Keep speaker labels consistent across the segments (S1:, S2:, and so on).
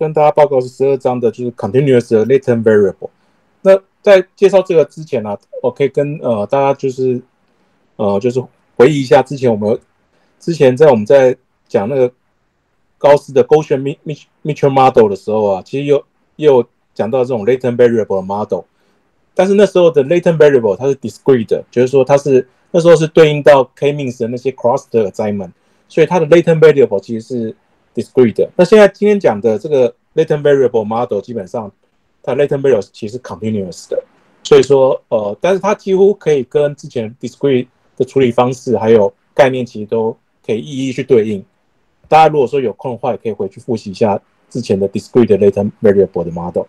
S1: 跟大家报告是12章的，就是 continuous latent variable。那在介绍这个之前呢，我可以跟大家就是回忆一下之前在我们在讲那个高斯的 Gaussian Mitchell model 的时候啊，其实也有讲到这种 latent variable 的 model， 但是那时候的 latent variable 它是 discrete 的，就是说那时候是对应到 k-means 的那些 cross 的 assignment， 所以它的 latent variable 其实是 discrete 的。那今天讲的这个 latent variable model 基本上它 latent variable 其实是 continuous 的，所以说但是它几乎可以跟之前 discrete 的处理方式还有概念其实都可以一一去对应。大家如果说有空的话，也可以回去复习一下之前的 discrete latent variable 的 model。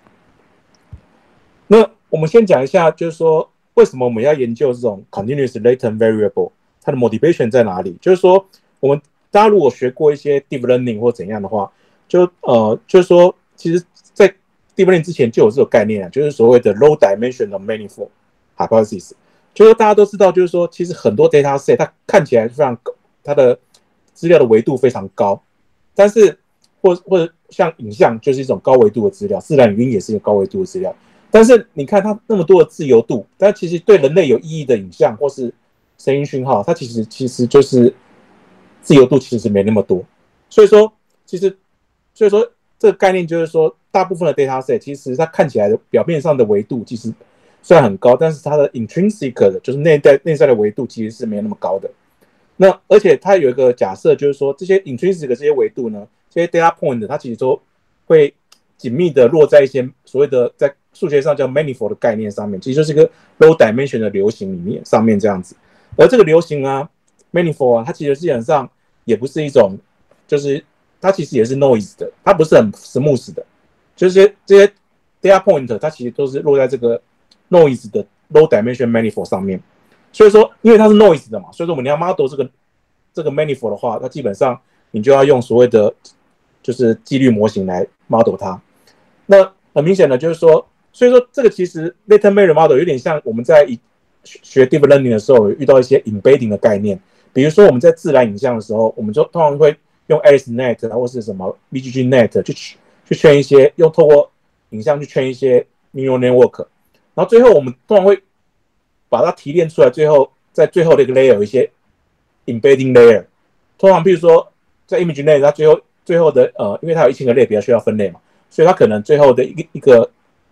S1: 那我们先讲一下，就是说为什么我们要研究这种 continuous latent variable， 它的 motivation 在哪里？就是说，大家如果学过一些 deep learning 或怎样的话，就是说，其实在 deep learning 之前就有这种概念啊，就是所谓的 low dimensional manifold hypothesis。就是大家都知道，就是说，其实很多 data set 它看起来非常高，它的资料的维度非常高，但是或者像影像就是一种高维度的资料，自然语音也是一个高维度的资料。但是你看它那么多的自由度，但其实对人类有意义的影像或是声音讯号，它其实就是自由度其实没那么多。所以说这个概念就是说，大部分的 data set 其实它看起来的表面上的维度其实虽然很高，但是它的 intrinsic 的就是内在的维度其实是没那么高的。那而且它有一个假设，就是说这些 intrinsic 的这些维度呢，这些 data point 它其实都会紧密的落在一些所谓的在数学上叫 manifold 的概念上面，其实就是一个 low dimension 的流行里面上面这样子。而这个流行啊 manifold 啊，它其实基本上也不是一种，就是它其实也是 noise 的，它不是很 smooth 的，就是这些 data point 它其实都是落在这个 noise 的 low dimension manifold 上面。所以说，因为它是 noise 的嘛，所以说我们要 model 这个 manifold 的话，那基本上你就要用所谓的就是几率模型来 model 它。那很明显的就是说，所以说这个其实 latent variable model 有点像我们在学 deep learning 的时候遇到一些 embedding 的概念，比如说我们在自然影像的时候，我们就通常会用 AlexNet 或是什么 BGGNet 去圈一些，用透过影像去圈一些 neural network， 然后最后我们通常会把它提炼出来，在最后的一个 layer 有一些 embedding layer。通常，比如说在 ImageNet， 它最后的因为它有1000个类别需要分类嘛，所以它可能最后的一个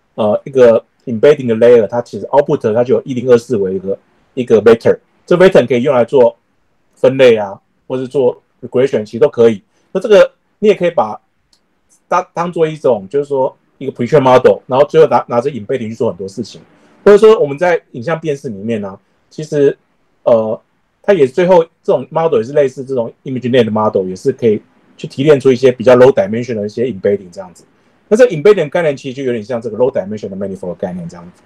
S1: embedding 的 layer， 它其实 output 它就有1024为一个 vector， 这 vector 可以用来做分类啊，或是做 regression， 其实都可以。那这个你也可以把当做一种就是说一个 pre-trained model， 然后最后拿着 embedding 去做很多事情。或者说我们在影像辨识里面呢、啊，其实它也最后这种 model 也是类似这种 ImageNet 的 model， 也是可以去提炼出一些比较 low dimension 的一些 embedding 这样子。那这个 embedding 概念其实就有点像这个 low dimension 的 manifold 的概念这样子。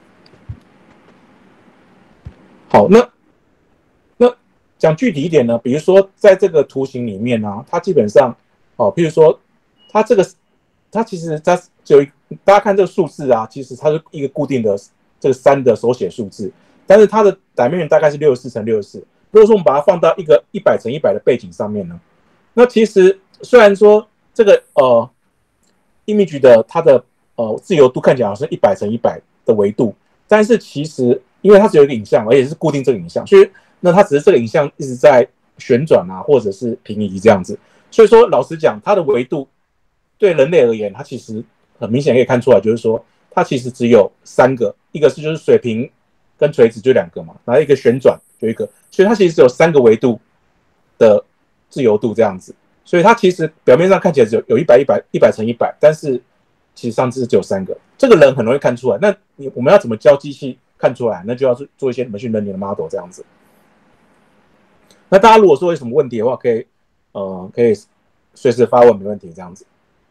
S1: 好，那讲具体一点呢，比如说在这个图形里面呢、啊，它基本上譬如说它其实它只有大家看这个数字啊，其实它是一个固定的这个3的手写数字，但是它的 dimension 大概是64乘64。如果说我们把它放到一个100乘100的背景上面呢，那其实虽然说这个image 的它的自由度看起来好像是100乘100的维度，但是其实因为它只有一个影像，而且是固定这个影像，所以那它只是这个影像一直在旋转啊，或者是平移这样子。所以说老实讲，它的维度对人类而言，它其实很明显可以看出来，就是说它其实只有3个，一个是就是水平跟垂直就2个嘛，然后一个旋转就1个，所以它其实只有3个维度的自由度这样子。所以它其实表面上看起来只有100乘100，但是其实上次只有3个，这个人很容易看出来。那我们要怎么教机器看出来？那就要做一些 machine learning 的 model 这样子。那大家如果说有什么问题的话，可以随时发问，没问题这样子。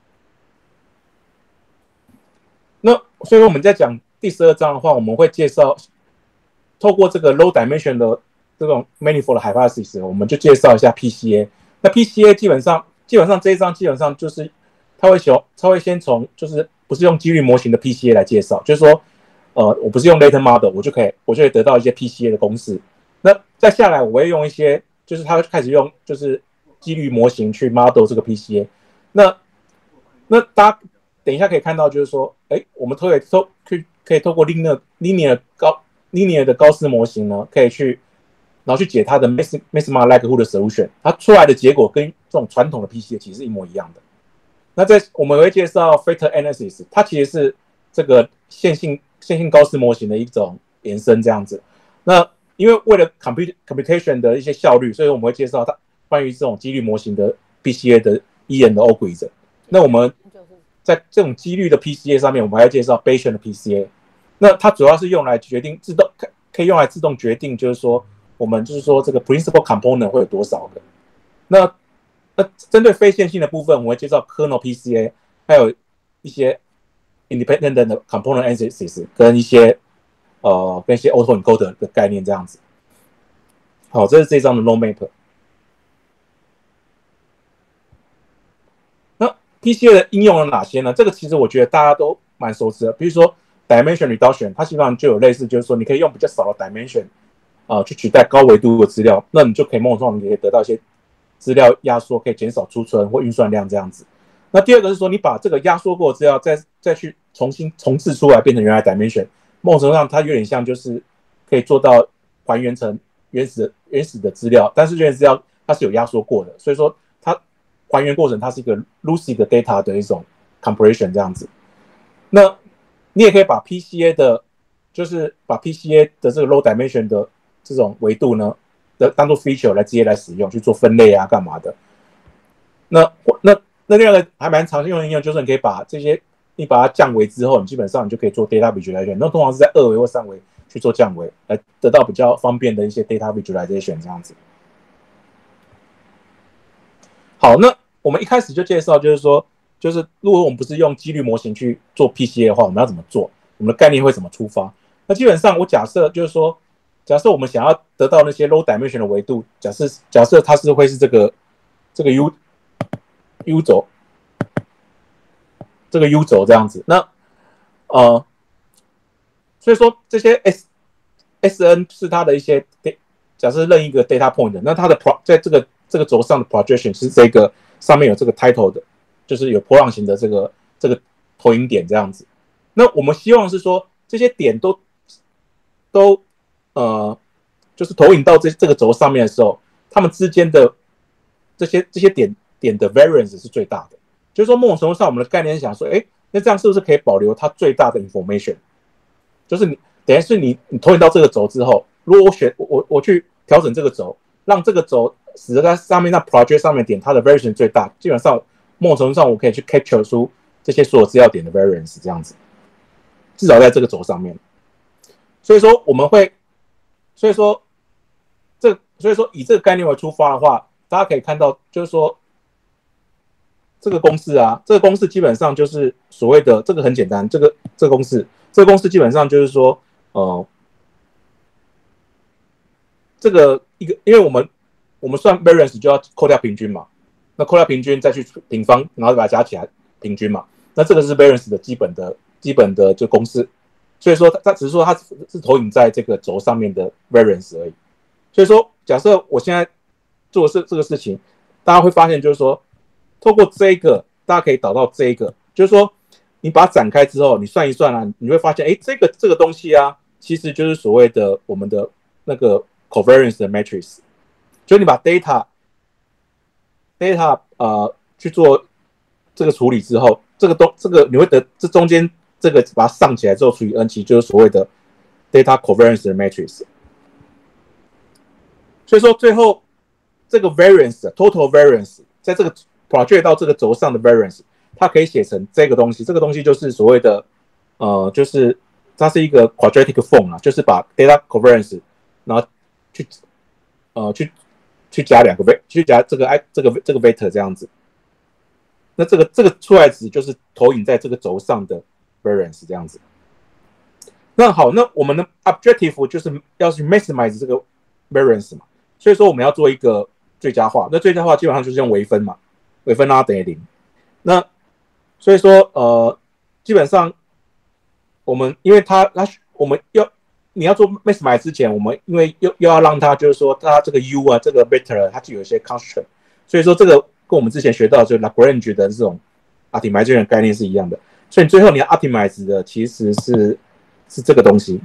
S1: 那所以说我们在讲第12章的话，我们会介绍透过这个 low dimension 的这种 manifold 的 hypothesis， 我们就介绍一下 PCA。那 PCA 基本上这一章基本上就是它会先从就是不是用几率模型的 PCA 来介绍，就是说我不是用 latent model， 我就可以得到一些 PCA 的公式。那再下来我会用一些就是它会开始用就是几率模型去 model 这个 PCA。那那大家等一下可以看到，就是说，我们可以透过 linear 的高斯模型呢，可以去然后去解它的 maximum likelihood 的 solution， 它出来的结果跟这种传统的 PCA 其实是一模一样的。那我们会介绍 factor analysis， 它其实是这个线性高斯模型的一种延伸这样子。那因为为了 computation 的一些效率，所以我们会介绍它关于这种几率模型的 PCA 的 E&O 规则。那我们在这种几率的 PCA 上面，我们还要介绍 Bayesian 的 PCA。那它主要是用来决定可以用来自动决定，就是说我们就是说这个 principal component 会有多少个。那针对非线性的部分，我们会介绍 kernel PCA， 还有一些 independent 的 component analysis 跟一些autoencoder 的概念这样子。好，这是这张的 roadmap。那 PCA 的应用有哪些呢？这个其实我觉得大家都蛮熟知的，比如说 dimension reduction， 它基本上就有类似，就是说你可以用比较少的 dimension 去取代高维度的资料，那你就可以某种程度你可以得到一些资料压缩，可以减少储存或运算量这样子。那第二个是说，你把这个压缩过的资料再去重新重置出来，变成原来 dimension， 某种程度上它有点像就是可以做到还原成原始的资料，但是原始资料它是有压缩过的，所以说它还原过程它是一个 lucid data 的一种 compression 这样子。那你也可以把 PCA 的，就是把 PCA 的这个 low dimension 的这种维度呢，当做 feature 来直接来使用，去做分类啊，干嘛的？那另外一个还蛮常用的应用，就是你可以把这些，你把它降维之后，你基本上你就可以做 data visualization。那通常是在2维或3维去做降维，来得到比较方便的一些 data visualization 这样子。好，那我们一开始就介绍，就是说，就是如果我们不是用几率模型去做 PCA 的话，我们要怎么做？我们的概念会怎么出发？那基本上我假设就是说，假设我们想要得到那些 low dimension 的维度，假设它是会是这个 U 轴，这个 U 轴这样子。那所以说这些 SN 是它的一些，假设任一个 data point， 那它的在这个轴上的 projection 是这个上面有这个 title 的，就是有波浪形的这个投影点这样子。那我们希望是说这些点都就是投影到这个轴上面的时候，它们之间的这些点的 variance 是最大的。就是说某种程度上，我们的概念是想说，那这样是不是可以保留它最大的 information？ 就是你等于是你投影到这个轴之后，如果我去调整这个轴，让这个轴使得在上面那 project 上面点它的 variance 最大，基本上某种程度上我可以去 capture 出这些所有资料点的 variance 这样子，至少在这个轴上面。所以说我们会，所以说以这个概念为出发的话，大家可以看到，就是说这个公式啊，这个公式基本上就是所谓的这个很简单，这个公式基本上就是说，这个因为我们算 variance 就要扣掉平均嘛，那扣掉平均再去平方，然后把它加起来平均嘛，那这个是 variance 的基本的就公式。所以说它只是说它是投影在这个轴上面的 variance 而已。所以说假设我现在做的是这个事情，大家会发现就是说，透过这个大家可以导到这个，就是说你把它展开之后，你算一算啊，你会发现这个东西啊，其实就是所谓的我们的那个 covariance 的 matrix， 就是你把 data 去做这个处理之后，这个你会得这中间这个把它上起来之后除以 n， 其实就是所谓的 data covariance 的 matrix。所以说最后这个 variance total variance 在这个 project 到这个轴上的 variance， 它可以写成这个东西，这个东西就是所谓的就是它是一个 quadratic form 啊，就是把 data covariance 然后去加两个去加这个 vector 这样子。那这个出来值就是投影在这个轴上的 variance 这样子。那好，那我们的 objective 就是要去 maximize 这个 variance 嘛，所以说我们要做一个最佳化。那最佳化基本上就是用微分嘛，微分让它等于0。那所以说基本上我们因为我们你要做 maximize 之前，我们因为又要让它就是说它这个 u 啊这个 vector 它就有一些 constraint， 所以说这个跟我们之前学到就是 Lagrange 的这种 optimization 的概念是一样的，所以你最后你要 optimize 的其实是这个东西。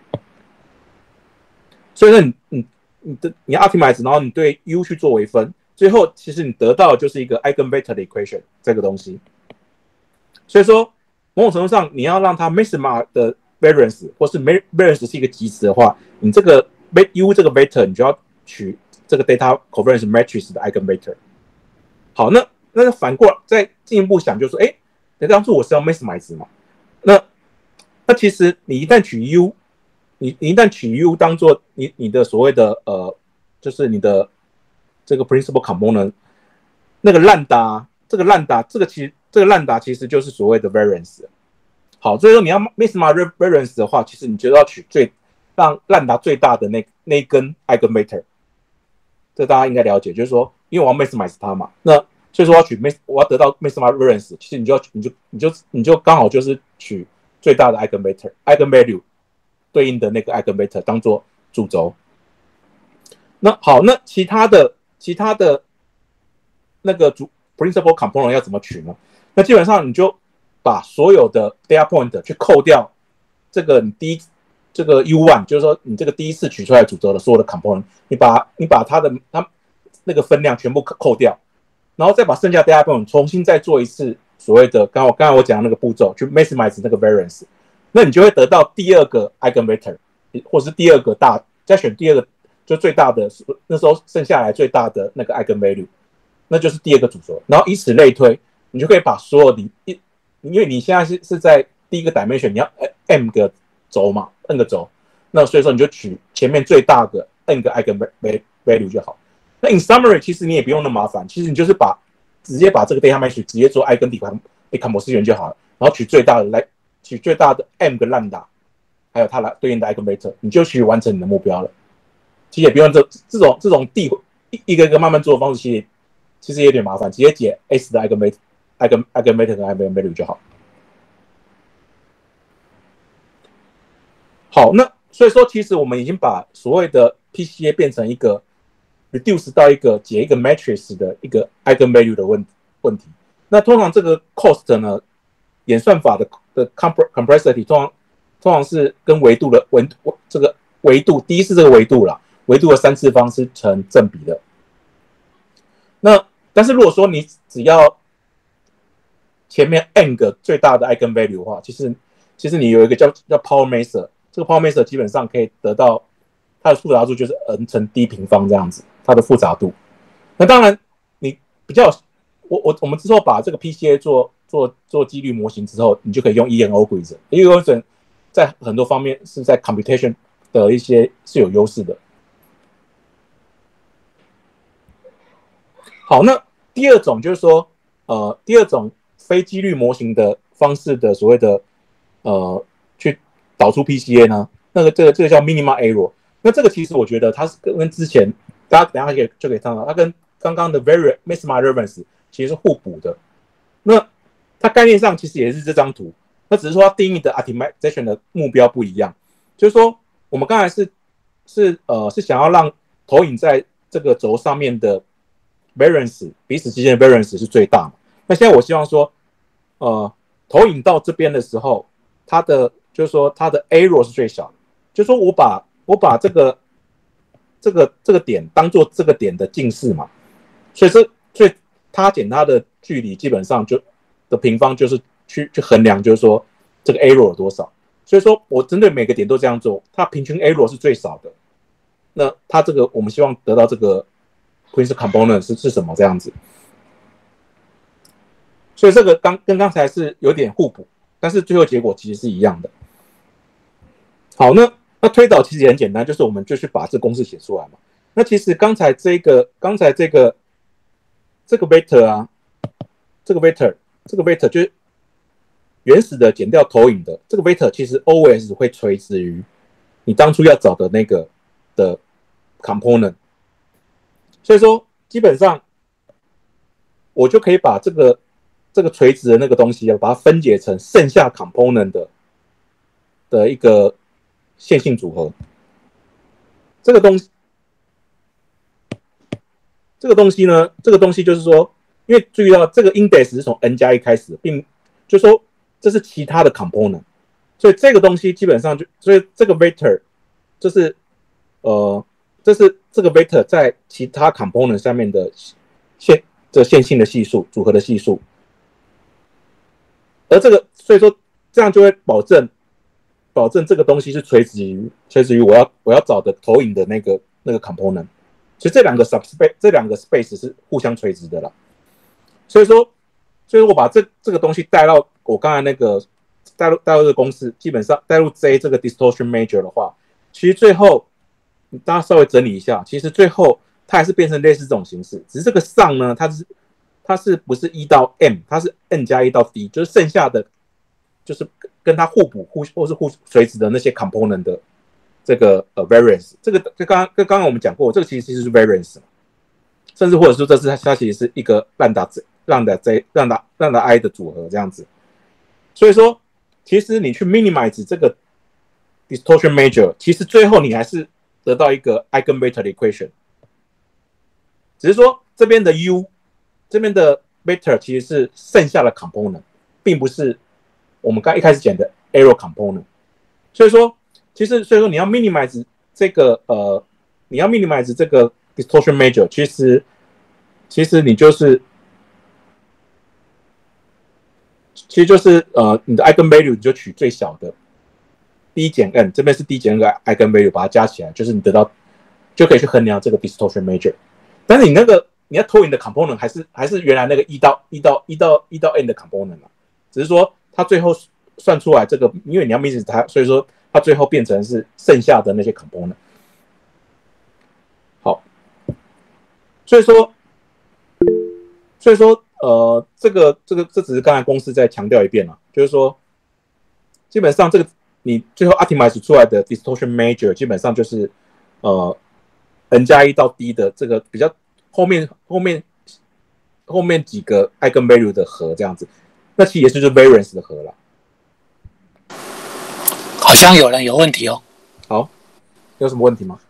S1: 所以说你要 optimize， 然后你对 u 去做微分，最后其实你得到的就是一个 eigenvector 的 equation 这个东西。所以说某种程度上，你要让它 maxima 的 variance 或是 variance 是一个极值的话，你这个 u 这个 vector 你就要取这个 data covariance matrix 的 eigenvector。好，那反过来再进一步想，就是说，哎，当初我是要 maximize 嘛，那其实你一旦取 u， 你一旦取 u 当做你的所谓的就是你的这个 principal component， 那个烂达，这个烂达其实就是所谓的 variance。好，所以说你要 maxima variance 的话，其实你就要取让烂达最大的那一根 eigenvector。这大家应该了解，就是说，因为我要 maximize 它嘛，那所以说我要得到 maxima variance， 其实你就刚好就是取最大的 eigenvalue 对应的那个 eigenvector 当做主轴。那好，那其他的那个principal component 要怎么取呢？那基本上你就把所有的 data point 去扣掉这个这个 U1， 就是说你这个第一次取出来主轴的所有的 component， 你把它那个分量全部扣掉，然后再把剩下 data point 重新再做一次所谓的刚才我讲的那个步骤，去 maximize 那个 variance， 那你就会得到第二个 eigenvector， 或是第二个再选第二个就最大的，那时候剩下来最大的那个 eigenvalue， 那就是第二个主轴，然后以此类推，你就可以把所有因为你现在是在第一个 dimension， 你要 m 个轴嘛 ，n 个轴，那所以说你就取前面最大的 n 个 eigenvalue 就好。那 in summary， 其实你也不用那么麻烦，其实你就是直接把这个 data matrix 直接做 eigen decomposition 就好了，然后取最大的 m 个 lambda， 还有它来对应的 eigenvector， 你就去完成你的目标了。其实也不用这种一个一个慢慢做的方式，其实也有点麻烦，直接解 S 的 eigenvector 跟 eigenvalue 就好。好，那所以说，其实我们已经把所谓的 PCA 变成一个 reduce 到解一个 matrix 的一个 eigenvalue 的问题。那通常这个 cost 呢，演算法的 complexity 通常是跟这个维度，第一是这个维度啦，维度的3次方是成正比的。但是如果说你只要前面 n 个最大的 eigenvalue 的话，其实你有一个叫 power measure， 这个 power measure 基本上可以得到它的复杂度就是 n 乘 d 平方这样子，它的复杂度。那当然你比较我们之后把这个 PCA 做几率模型之后，你就可以用 ENO 规则。ENO 规则在很多方面是在 computation 的一些是有优势的。好，那第二种就是说，第二种非几率模型的方式的所谓的去导出 PCA 呢，这个叫 minima error。那这个其实我觉得它是跟之前大家等一下就可以看到，它跟刚刚的 maxima variance 其实是互补的。那它概念上其实也是这张图，那只是说它定义的 optimization 的目标不一样。就是说，我们刚才是想要让投影在这个轴上面的 variance 彼此之间的 variance 是最大嘛？那现在我希望说，投影到这边的时候，就是说它的 error 是最小的。就是说我把这个点当做这个点的近视嘛，所以它减它的距离基本上的平方就是去衡量，就是说这个 error 有多少。所以说我针对每个点都这样做，它平均 error 是最少的。那它这个我们希望得到这个 principal component 是什么这样子？所以这个跟刚才是有点互补，但是最后结果其实是一样的。好，那推导其实也很简单，就是我们就去把这公式写出来嘛。那其实刚才这个 vector 啊，这个 vector 就是原始的减掉投影的这个 vector， 其实 always 会垂直于你当初要找的那个的 component。所以说，基本上我就可以把这个垂直的那个东西把它分解成剩下 component 的一个线性组合。这个东西呢，就是说， 因为注意到这个 index 是从 n 加1开始，并就说这是其他的 component， 所以这个东西基本上所以这个 vector 就是这是这个 vector 在其他 component 上面的线性的系数组合的系数，而所以说这样就会保证这个东西是垂直于我要找的投影的那个 component， 所以这两个 space 是互相垂直的啦。所以说我把这个东西带到我刚才那个带入这个公式，基本上带入 J 这个 distortion major 的话，其实最后大家稍微整理一下，其实最后它还是变成类似这种形式，只是这个上呢，它是不是1到 m， 它是 n 加1到 d， 就是剩下的就是跟它互补或是互垂直的那些 component 的这个variance， 这个刚刚我们讲过，这个其实是 variance， 甚至或者说它其实是一个lambda I 的组合这样子。所以说，其实你去 minimize 这个 distortion major， 其实最后你还是得到一个 eigenvector 的 equation， 只是说这边的 vector 其实是剩下的 component， 并不是我们刚一开始讲的 error component。所以说你要 minimize 这个distortion major， 其实你就是你的 eigenvalue 你就取最小的 d 减 n， 这边是 d 减 n 个 eigenvalue， 把它加起来，就是你得到就可以去衡量这个 distortion major。但是你要投影的 component 还是原来那个1到 n 的 component 嘛，只是说它最后算出来这个，因为你要 minimize 它，所以说它最后变成是剩下的那些 component。好，所以说这只是剛才公司再強調一遍啦，就是說基本上這個你最後 optimize 出來的 distortion major 基本上就是n 加1到 d 的這個比較後面幾個 eigenvalue 的和這樣子，那其實也是就是 variance 的和啦。
S2: 好像有人有問題哦。
S1: 好，有什麼問題嗎？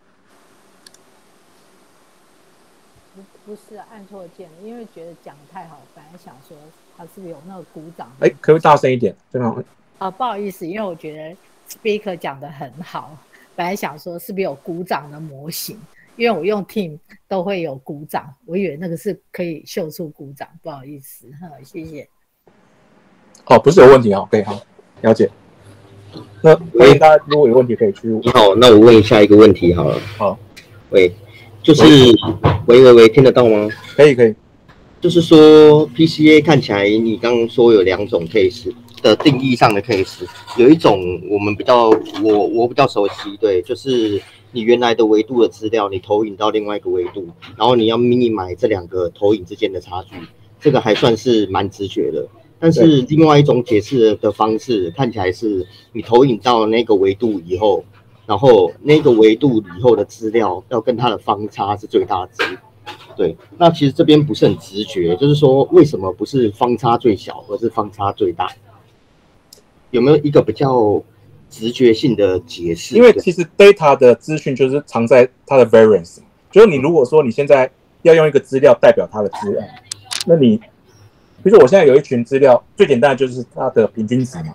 S3: 不是按錯鍵，因為覺得講得太好，本來想說他是不是有那個鼓掌？
S1: 可不可以大聲一點？非常
S3: 不好意思，因為我覺得 speaker 講得很好，本來想說是不是有鼓掌的模型，因為我用 Team 都會有鼓掌，我以為那個是可以秀出鼓掌，不好意思，謝謝。
S1: 哦，不是有問題哦，可以好，了解。那歡迎大家如果有問題可以去。
S4: 你好，那我問下一個問題好了。
S1: 好，
S4: 喂。就是喂，聽得到嗎？
S1: 可以。
S4: 就是說 PCA 看起來，你剛剛說有兩種 case 的定義上的 case， 有一種我們我比較熟悉，對，就是你原來的維度的資料，你投影到另外一個維度，然後你要 minimize 這兩個投影之間的差距，這個還算是蠻直覺的。但是另外一種解釋的方式，看起來是你投影到那個維度以後。然後那個維度以後的資料要跟它的方差是最大值，對。那其實這邊不是很直覺，就是說為什麼不是方差最小，而是方差最大？有沒有一個比較直覺性的解釋？
S1: 因為其實 data 的資訊就是藏在它的 variance， 就是你如果說你現在要用一個資料代表它的資料，那你比如說我現在有一群資料，最簡單的就是它的平均值嘛，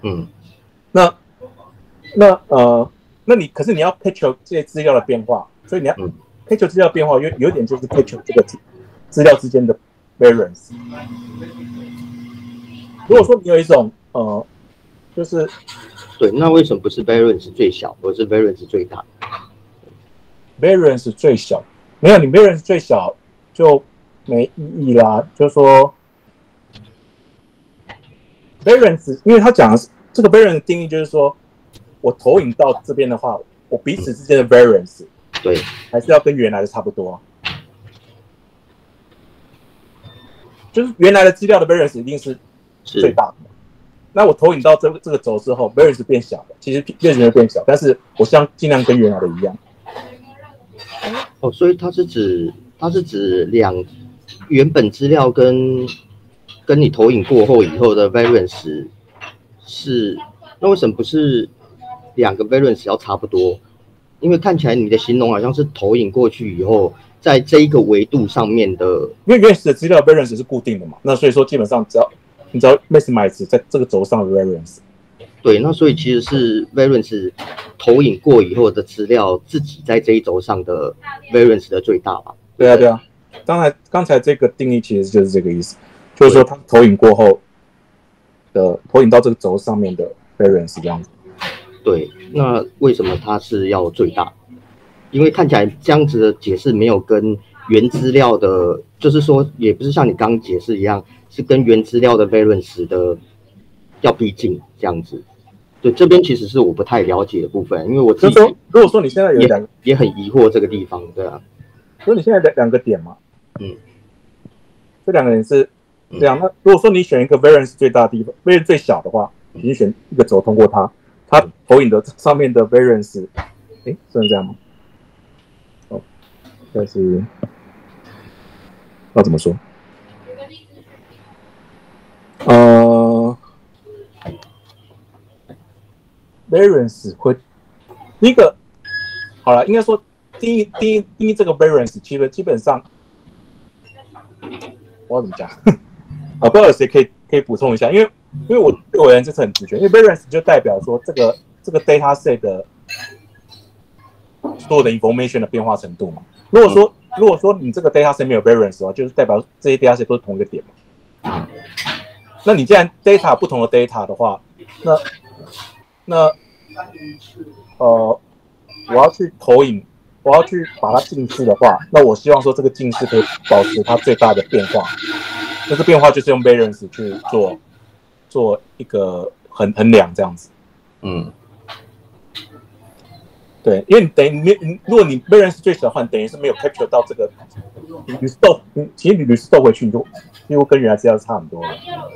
S1: 那你可是你要 capture 這些資料的變化，所以你要 capture 資料變化有點就是 capture 這個資料之間的 variance。如果說你有一種就是
S4: 對，那為什麼不是 variance 最小，而是 variance 最大
S1: ？variance 最小，沒有，你 variance 最小就沒意義啦。就是說 variance， 因為他講的這個 variance 的定義就是說。我投影到這邊的話，我彼此之間的 variance，
S4: 對，
S1: 還是要跟原來的差不多。就是原來的資料的 variance 一定是最大的。那我投影到這個軸之後 ，variance 變小了，其實 variance 會變小，但是我希望盡量跟原來的一樣。
S4: 哦，所以它是指原本資料跟你投影過後以後的 variance 是，那為什麼不是？兩個 variance 要差不多，因為看起來你的形容好像是投影過去以後， 在这一个维度上面的，
S1: 因为原始的资料 variance 是固定的嘛，那所以说基本上你只要 maximize 在这个轴上的 variance。
S4: 对，那所以其实是 variance 投影过以后的资料自己在这一轴上的 variance 的最大吧？
S1: 对啊，对啊。刚才这个定义其实就是这个意思，就是说它投影过后的投影到这个轴上面的 variance 这样子。
S4: 对，那为什么它是要最大？因为看起来这样子的解释没有跟原资料的，就是说也不是像你刚刚解释一样，是跟原资料的 variance 的要逼近这样子。对，这边其实是我不太了解的部分，因为我自己
S1: 如果说你现在有
S4: 也很疑惑这个地方，对啊。
S1: 所以你现在两个点嘛，这两个点是这样。那如果说你选一个 variance 最大的地方 ，variance 最小的话，你选一个轴通过它投影的上面的 variance， 是这样吗？哦，但是要怎么说？variance 会第一个好了，应该说定义这个 variance 基本上，我要怎么讲？不知道有谁可以补充一下，因为我对我而言这是很直觉，因为 variance 就代表说这个 data set 的所有的 information 的变化程度嘛。如果说你这个 data set 没有 variance 的话，就是代表这些 data set 都是同一个点嘛。那你既然 data 不同的 data 的话，那我要去投影，我要去把它近视的话，那我希望说这个近视可以保持它最大的变化。那这变化就是用 variance 去做一个衡量这样子。对，因为如果你 variance 最小的话，等于是没有 capture 到这个其实你屡次斗回去，你就几乎跟原来资料差很多了。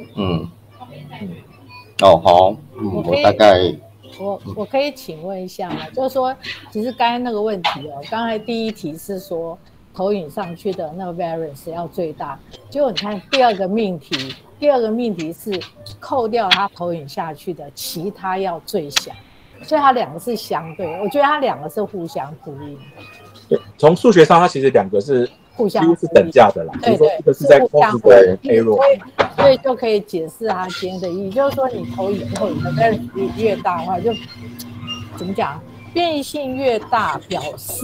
S4: 好，我大概
S3: 我可以请问一下吗？就是说，其实刚才那个问题刚才第一题是说投影上去的那个 variance 要最大，结果你看第二个命题是扣掉它投影下去的其他要最小，所以它两个是相对，我觉得它两个是互相呼应。
S1: 对，从数学上它其实两个是
S3: 互相
S1: 几乎是等价的啦，
S3: 对，
S1: 一个是在控制的 error，
S3: 所以就可以解释它今天的意义，就是说你投影后你的 variance 越大的话，就怎么讲，变异性越大，表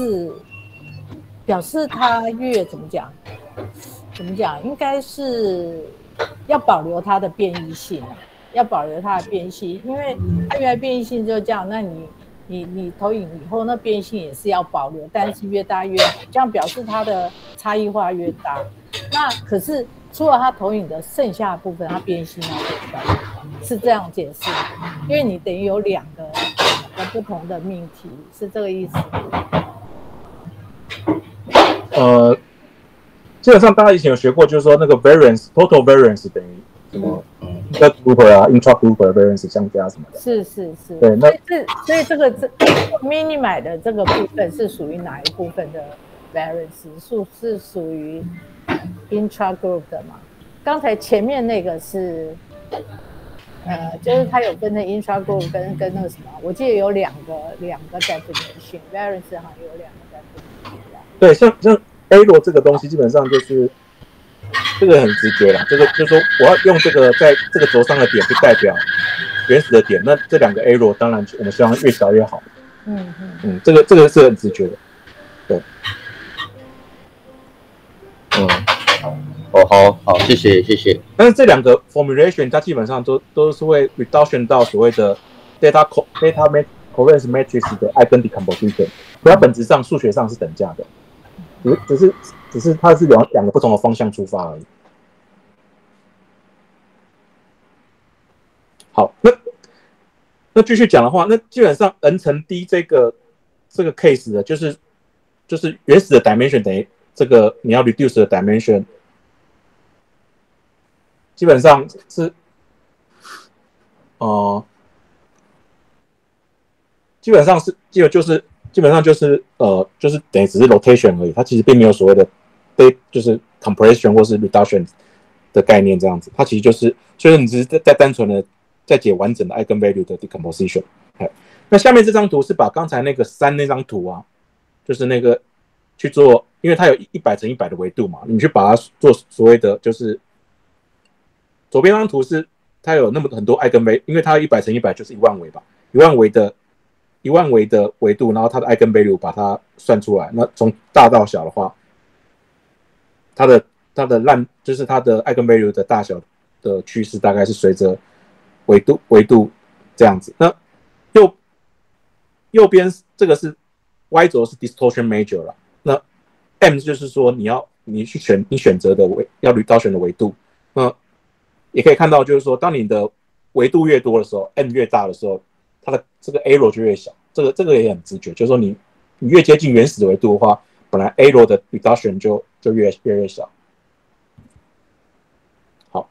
S3: 示它越怎么讲，应该是要保留它的变异性要保留它的变异性，因为它原来变异性就这样，那你投影以后，那变异性也是要保留，但是越大越好，这样表示它的差异化越大。那可是除了它投影的剩下的部分，它变异性要越小，是这样解释的，因为你等于有两个不同的命题，是这个意思。
S1: 基本上大家以前有学过，就是说那个 variance total variance 等于什么？intergroup 啊 ，intragroup variance 相加什么的。
S3: 是。
S1: 对，那
S3: 所以这个 mini 的这个部分是属于哪一部分的 variance？ 是属于 intragroup 的嘛？刚才前面那个是就是它有分成 intragroup 跟那个什么，我记得有两个 definition，variance 好像有两个 definition。
S1: 对，像 error 这个东西，基本上就是这个很直觉啦，就是说我要用这个在这个轴上的点去代表原始的点，那这两个 error 当然我们希望越小越好。这个是很直觉的，对。
S4: 好，谢谢。
S1: 但是这两个 formulation 它基本上都是会 reduction 到所谓的 data covariance matrix 的 eigen decomposition， 所以它本质上数学上是等价的。只是它是两个不同的方向出发而已。好，那继续讲的话，那基本上 n 乘 d 这个 case 的就是原始的 dimension 等于这个你要 reduce 的 dimension， 基本上是基本上就是等于只是 rotation 而已，它其实并没有所谓的就是 compression 或是 reduction 的概念这样子，它其实就是你只是在单纯的在解完整的 eigenvalue 的 decomposition。那下面这张图是把刚才那个3那张图啊，就是那个去做，因为它有100乘100的维度嘛，你去把它做所谓的就是左边这张图是它有那么很多eigenvalue，因为它100乘100就是10000维吧，10000维的维度，然后它的 eigenvalue 把它算出来，那从大到小的话，它的就是它的 eigenvalue 的大小的趋势大概是随着维度这样子。那右边这个是 Y 轴是 distortion major 了，那 M 就是说你选择的要率高选的维度，也可以看到就是说，当你的维度越多的时候 ，N 越大的时候，它的这个 error 就越小。这个也很直觉，就是说你越接近原始的维度的话，本来 error 的 reduction 就越小。好，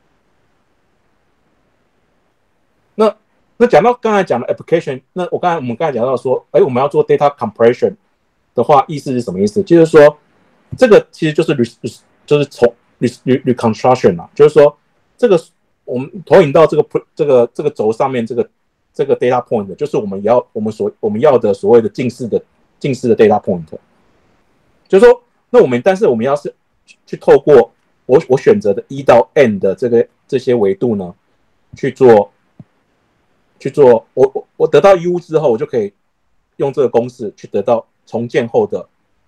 S1: 那讲到刚才讲的 application， 那我们刚才讲到说，我们要做 data compression 的话，意思是什么意思？就是说，这个其实就是从 reconstruction 啦，就是说这个我们投影到这个轴上面这个 data point， 就是我们要的所谓的近似的 data point， 就是说，但是我们要是去透过我选择的1到 n 的这些维度呢，去做我得到 U 之后，我就可以用这个公式去得到重建后的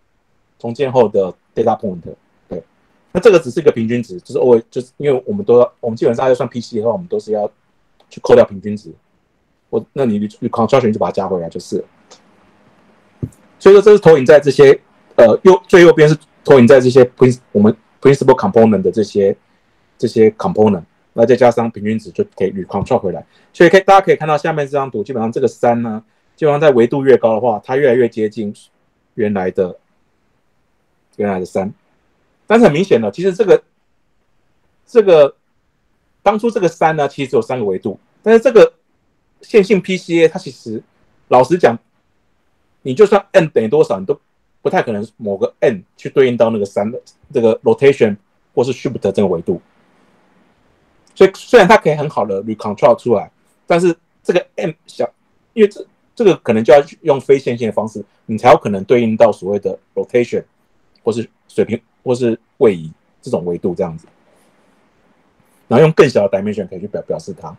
S1: data point。对，那这个只是一个平均值，就是因为我们基本上要算 PC 的话，我们都是要去扣掉平均值。那你 reconstruction 就把它加回来就是了。所以说这是投影在这些最右边是投影在这些我们 principal component 的这些 component。那再加上平均值就可以 reconstruct 回来，所以大家可以看到下面这张图，基本上这个3呢，基本上在维度越高的话，它越来越接近原来的3。但是很明显的，其实这个当初这个3呢，其实只有3个维度，但是这个线性 PCA 它其实老实讲，你就算 n 等于多少，你都不太可能某个 n 去对应到那个3的这个 rotation 或是 shift 这个维度。所以虽然它可以很好的 reconstruct 出来，但是这个 m 小，因为这个可能就要用非线性的方式，你才有可能对应到所谓的 rotation 或是水平或是位移这种维度这样子，然后用更小的 dimension 可以去表示它。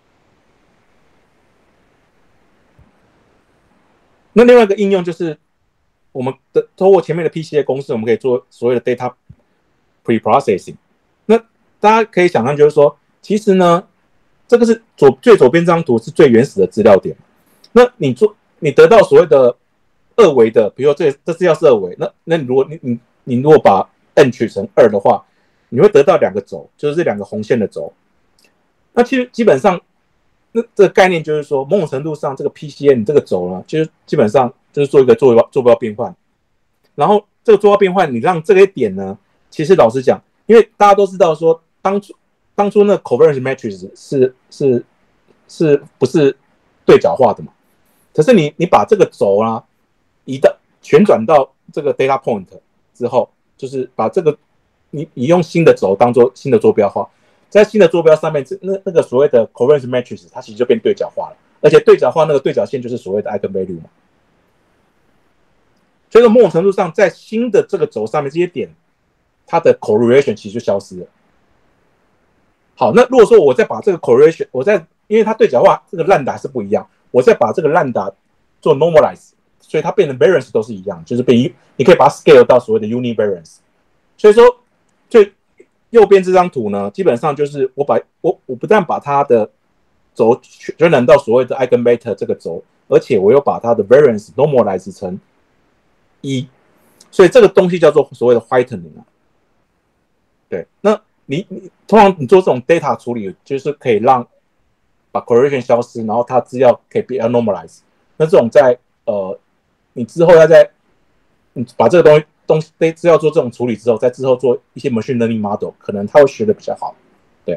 S1: 那另外一个应用就是我们透过前面的 PCA 公式，我们可以做所谓的 data preprocessing。那大家可以想象就是说，其实呢，这个是最左边这张图是最原始的资料点。那你得到所谓的2维的，比如说这资料是2维，那如果你如果把 n 取成2的话，你会得到2个轴，就是这2个红线的轴。那其实基本上，那这个概念就是说，某种程度上，这个 PCA 你这个轴呢，就是基本上就是做一个坐标变换。然后这个坐标变换，你让这个点呢，其实老实讲，因为大家都知道说，当初那 covariance matrix 是不是对角化的嘛？可是你把这个轴啊旋转到这个 data point 之后，就是把这个你用新的轴当做新的坐标化，在新的坐标上面，那个所谓的 covariance matrix 它其实就变对角化了，而且对角化那个对角线就是所谓的 eigenvalue 嘛。所以说某种程度上，在新的这个轴上面这些点，它的 correlation 其实就消失了。好，那如果说我再把这个 correlation， 因为它对角化这个 lambda 是不一样，我再把这个 lambda 做 normalize， 所以它变成 variance 都是一样，就是你可以把它 scale 到所谓的 univariance。所以说最右边这张图呢，基本上就是我不但把它的轴渲染到所谓的 eigenvector 这个轴，而且我又把它的 variance normalize 成1，所以这个东西叫做所谓的 whitening 啊。对，那通常你做这种 data 处理，就是可以让把 correlation 消失，然后它资料可以比较 normalize。那这种你之后你把这个东西资料做这种处理之后，在之后做一些 machine learning model， 可能它会学的比较好。对，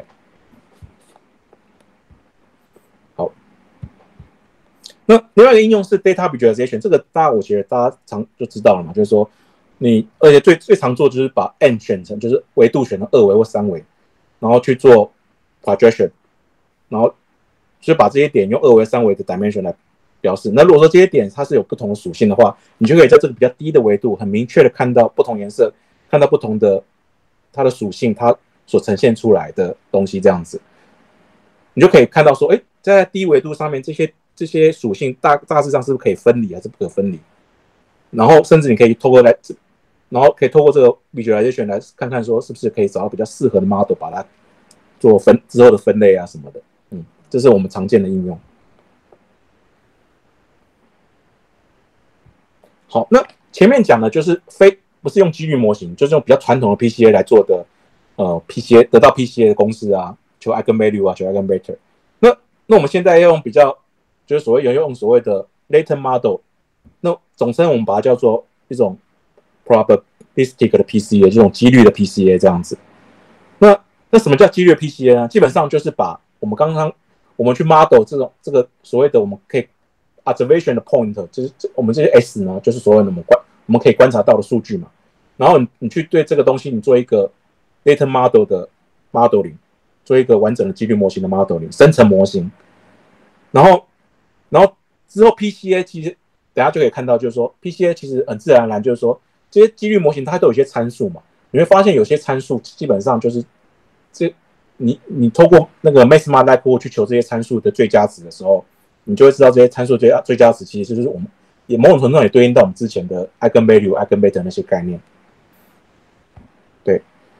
S1: 好。那另外一个应用是 data visualization， 这个我觉得大家常就知道了嘛，就是说而且最常做就是把 n 选成就是维度选成2维或3维，然后去做 projection， 然后就把这些点用2维、3维的 dimension 来表示。那如果说这些点它是有不同的属性的话，你就可以在这个比较低的维度很明确的看到不同颜色，看到不同的它的属性，它所呈现出来的东西这样子，你就可以看到说，在低维度上面这些属性大致上是不是可以分离还是不可分离，然后甚至你可以透过然后可以透过这个 visualization 来看看说是不是可以找到比较适合的 model 把它做之后的分类啊什么的，这是我们常见的应用。好，那前面讲的就是不是用几率模型，就是用比较传统的 PCA 来做的PCA 得到 PCA 的公式啊，求 eigenvalue 啊，求 eigenvector。那我们现在要用就是用所谓的 latent model， 那总称我们把它叫做一种 probabilistic 的 PCA， 这种几率的 PCA 这样子。那什么叫几率的 PCA 呢？基本上就是把我们去 model 这个所谓的我们可以 observation 的 point， 就是我们这些 S 呢，就是所谓的我们可以观察到的数据嘛。然后你去对这个东西你做一个 latent model 的 modeling， 做一个完整的几率模型的 modeling， 生成模型。然后之后 PCA 其实等下就可以看到，就是说 PCA 其实很自然而然就是说这些几率模型它都有一些参数嘛，你会发现有些参数基本上就是你透过那个 maxima likelihood 去求这些参数的最佳值的时候，你就会知道这些参数最佳值其实就是我们也某种程度上也对应到我们之前的 eigenvalue、eigenvector 那些概念。对，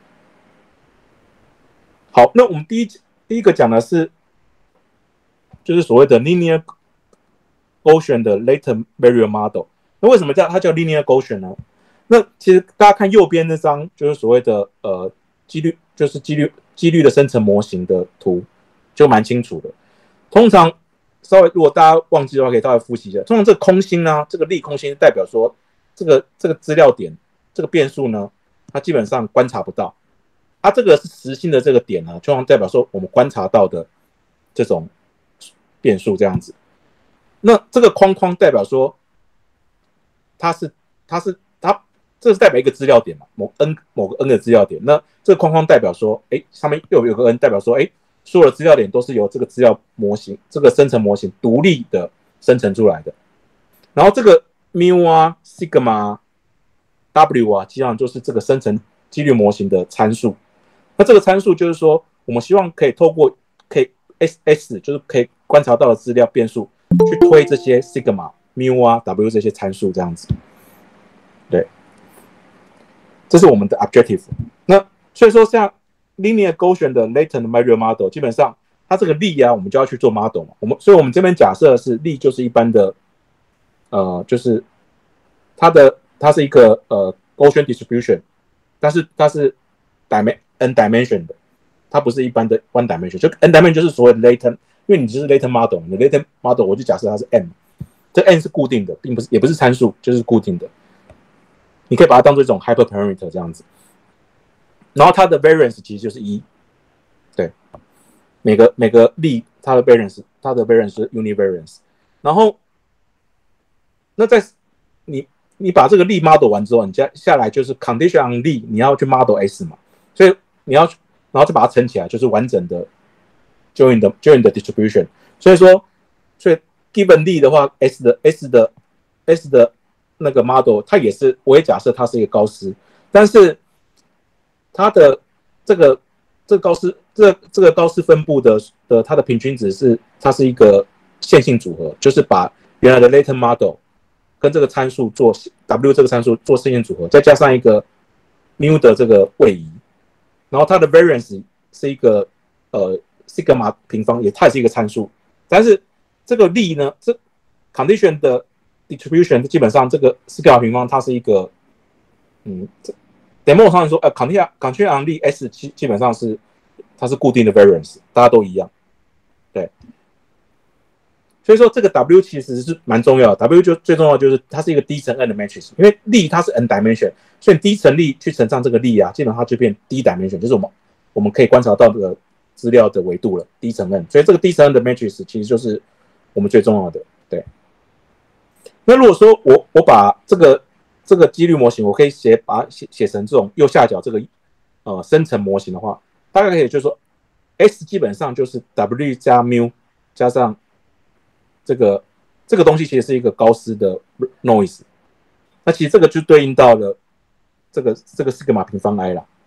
S1: 好，那我们第一个讲的是就是所谓的 linear Gaussian 的 latent variable model。那为什么它叫 linear Gaussian 呢？那其实大家看右边那张就是所谓的几率的生成模型的图就蛮清楚的。通常稍微如果大家忘记的话，可以稍微复习一下。通常这个空心呢，这个例空心代表说这个资料点这个变数呢，它基本上观察不到。这个是实心的这个点呢，通常代表说我们观察到的这种变数这样子。那这个框框代表说它这是代表一个资料点嘛，某个 n 的资料点。那这个框框代表说，上面又有个 n， 代表说，所有的资料点都是由这个资料模型、这个生成模型独立的生成出来的。然后这个 mu 啊、sigma、w 啊，基本上就是这个生成几率模型的参数。那这个参数就是说，我们希望可以透过S 就是可以观察到的资料变数，去推这些 sigma、mu 啊、w 这些参数这样子。对。这是我们的 objective。那所以说，像 linear Gaussian 的 latent variable model， 基本上它这个力啊，我们就要去做 model 嘛。所以我们这边假设的是力就是一般的，就是它是一个Gaussian distribution， 但是它是n dimension 的，它不是一般的 one dimension。就 n dimension 就是所谓的 latent， 因为你就是 latent model， 你的 latent model 我就假设它是 n， 这 n 是固定的，也不是参数，就是固定的。你可以把它当做一种 hyperparameter 这样子，然后它的 variance 其实就是1，对，每个力它的 variance 是 univariance， 然后那你把这个力 model 完之后，你下来就是 condition on 力，你要去 model S 嘛，所以然后就把它乘起来，就是完整的 join 的 distribution。所以 given 力的话 S 的那个 model 它也是，我也假设它是一个高斯，但是它的这个高斯分布的它的平均值它是一个线性组合，就是把原来的 latent model 跟这个参数做 W 这个参数做线性组合，再加上一个 mu 的这个位移，然后它的 variance 是一个sigma 平方，它也是一个参数，但是这个力呢，这 condition 的distribution 基本上这个sigma 平方它是一个demo 上说condition on 力 S 基本上它是固定的 variance， 大家都一样，对。所以说这个 W 其实是蛮重要的 ，W 就最重要的就是它是一个低乘 n 的 matrix， 因为力它是 n dimension， 所以低乘力去乘上这个力啊，基本上它就变低 dimension， 就是我们可以观察到的资料的维度了，低乘 n， 所以这个低乘 n 的 matrix 其实就是我们最重要的，对。那如果说我把这个几率模型，我可以把它写成这种右下角这个生成模型的话，大概可以就是说 S 基本上就是 W 加 mu 加上这个这个东西其实是一个高斯的 noise， 那其实这个就对应到了这个sigma 平方 i 啦。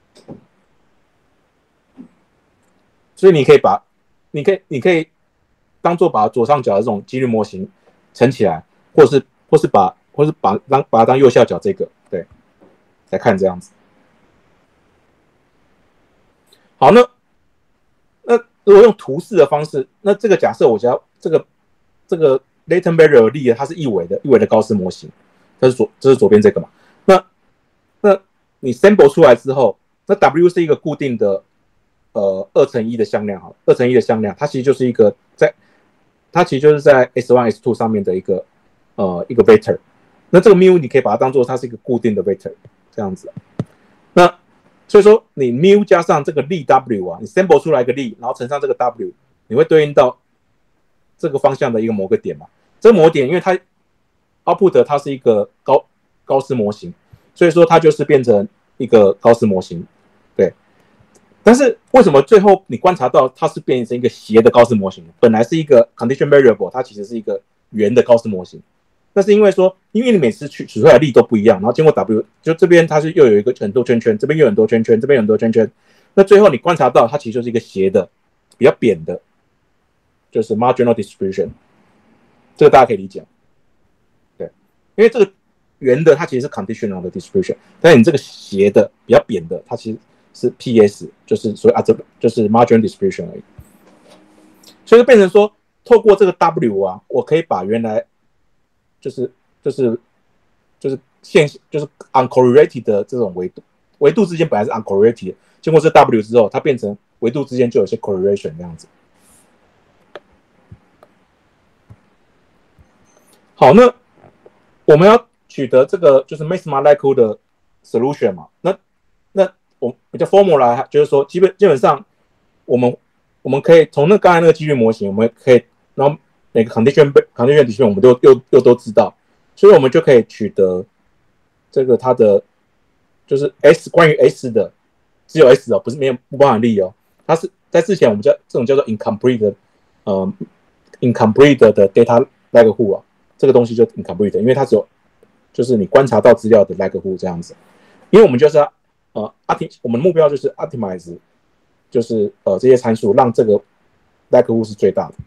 S1: 所以你可以当做把左上角的这种几率模型乘起来，或是把它当右下角这个，对，来看这样子。好，那如果用图示的方式，那这个假设我只要这个 latent variable 力它是一维的高斯模型，这是左边这个嘛？那你 sample 出来之后，那 W 是一个固定的2×1的向量，好，2×1的向量，它其实就是在 S1 S2 上面的一个 vector。那这个 mu 你可以把它当做它是一个固定的 vector 这样子。那所以说你 mu 加上这个力 W 啊，你 sample 出来一个力，然后乘上这个 W， 你会对应到这个方向的一个某个点嘛？这个某点因为它 output 它是一个高斯模型，所以说它就是变成一个高斯模型，对。但是为什么最后你观察到它是变成一个斜的高斯模型？本来是一个 condition variable， 它其实是一个圆的高斯模型。那是因为说，因为你每次取出来的力都不一样，然后经过 W， 就这边它是又有一个很多圈圈，这边又有很多圈圈，这边有很多圈圈。那最后你观察到它其实就是一个斜的、比较扁的，就是 marginal distribution。这个大家可以理解，对，因为这个圆的它其实是 conditional 的 distribution， 但是你这个斜的、比较扁的，它其实是 PS， 就是所谓就是 marginal distribution 而已。所以就变成说，透过这个 W 啊，我可以把原来就是 uncorrelated 的这种维度之间本来是 uncorrelated， 经过这 W 之后，它变成维度之间就有些 correlation 这样子。好，那我们要取得这个就是 maximum likelihood 的 solution 嘛？那我比较 formula 就是说，基本上我们可以从刚才那个几率模型，我们可以然后每个 condition distribution 我们又都知道，所以我们就可以取得这个它的就是 S 关于 S 的只有 S 哦，不是没有不包含力哦。它是在之前我们这种叫做 incomplete 的data likelihood 啊，这个东西就 incomplete， 因为它只有就是你观察到资料的 likelihood 这样子。因为我们就是我们的目标就是 optimize， 就是这些参数让这个 likelihood 是最大的。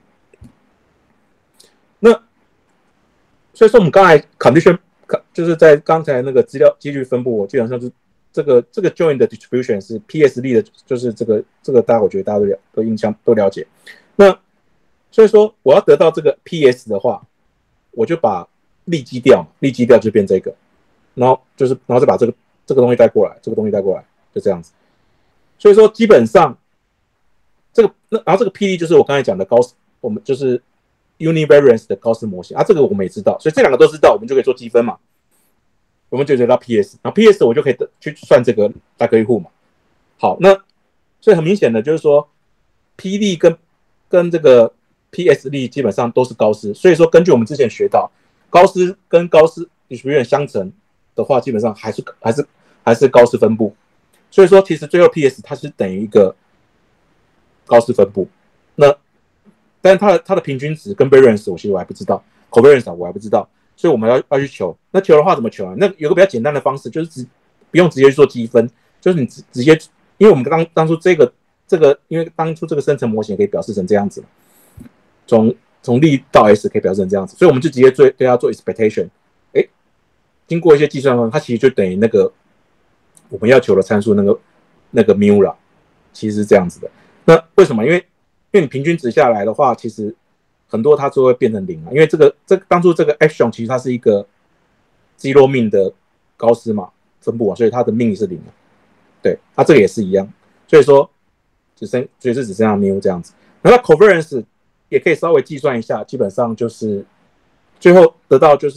S1: 那所以说我们刚才 condition 就是在刚才那个资料几率分布，基本上是这个 joint 的 distribution 是 PS 力的，就是这个我觉得大家都印象都了解。那所以说我要得到这个 PS 的话，我就把力积掉就变这个，然后再把这个东西带过来，就这样子。所以说基本上然后这个 PD 就是我刚才讲的我们就是 univariance 的高斯模型啊，这个我们也知道，所以这两个都知道，我们就可以做积分嘛。我们就得到 PS， 然后 PS 我就可以去算这个likelihood嘛。好，那所以很明显的就是说 P 力跟这个 PS 力基本上都是高斯，所以说根据我们之前学到，高斯跟高斯 distribution 相乘的话，基本上还是高斯分布。所以说其实最后 PS 它是等于一个高斯分布。那但是它的平均值跟 variance 我其实我还不知道 ，covariance 我还不知道，所以我们要去求。那求的话怎么求啊？那有个比较简单的方式，就是不用直接去做积分，就是你直接，因为我们当初这个，因为当初这个生成模型可以表示成这样子，从力到 S 可以表示成这样子，所以我们就直接对它做 expectation。经过一些计算后，它其实就等于那个我们要求的参数那个 mu 啦，其实是这样子的。那为什么？因为你平均值下来的话，其实很多它就会变成0啊。因为当初这个 action 其实它是一个 zero mean 的高斯嘛分布啊，所以它的 mean 是0啊。对，它这个也是一样。所以说只剩下 mu 这样子。那 covariance 也可以稍微计算一下，基本上就是最后得到就是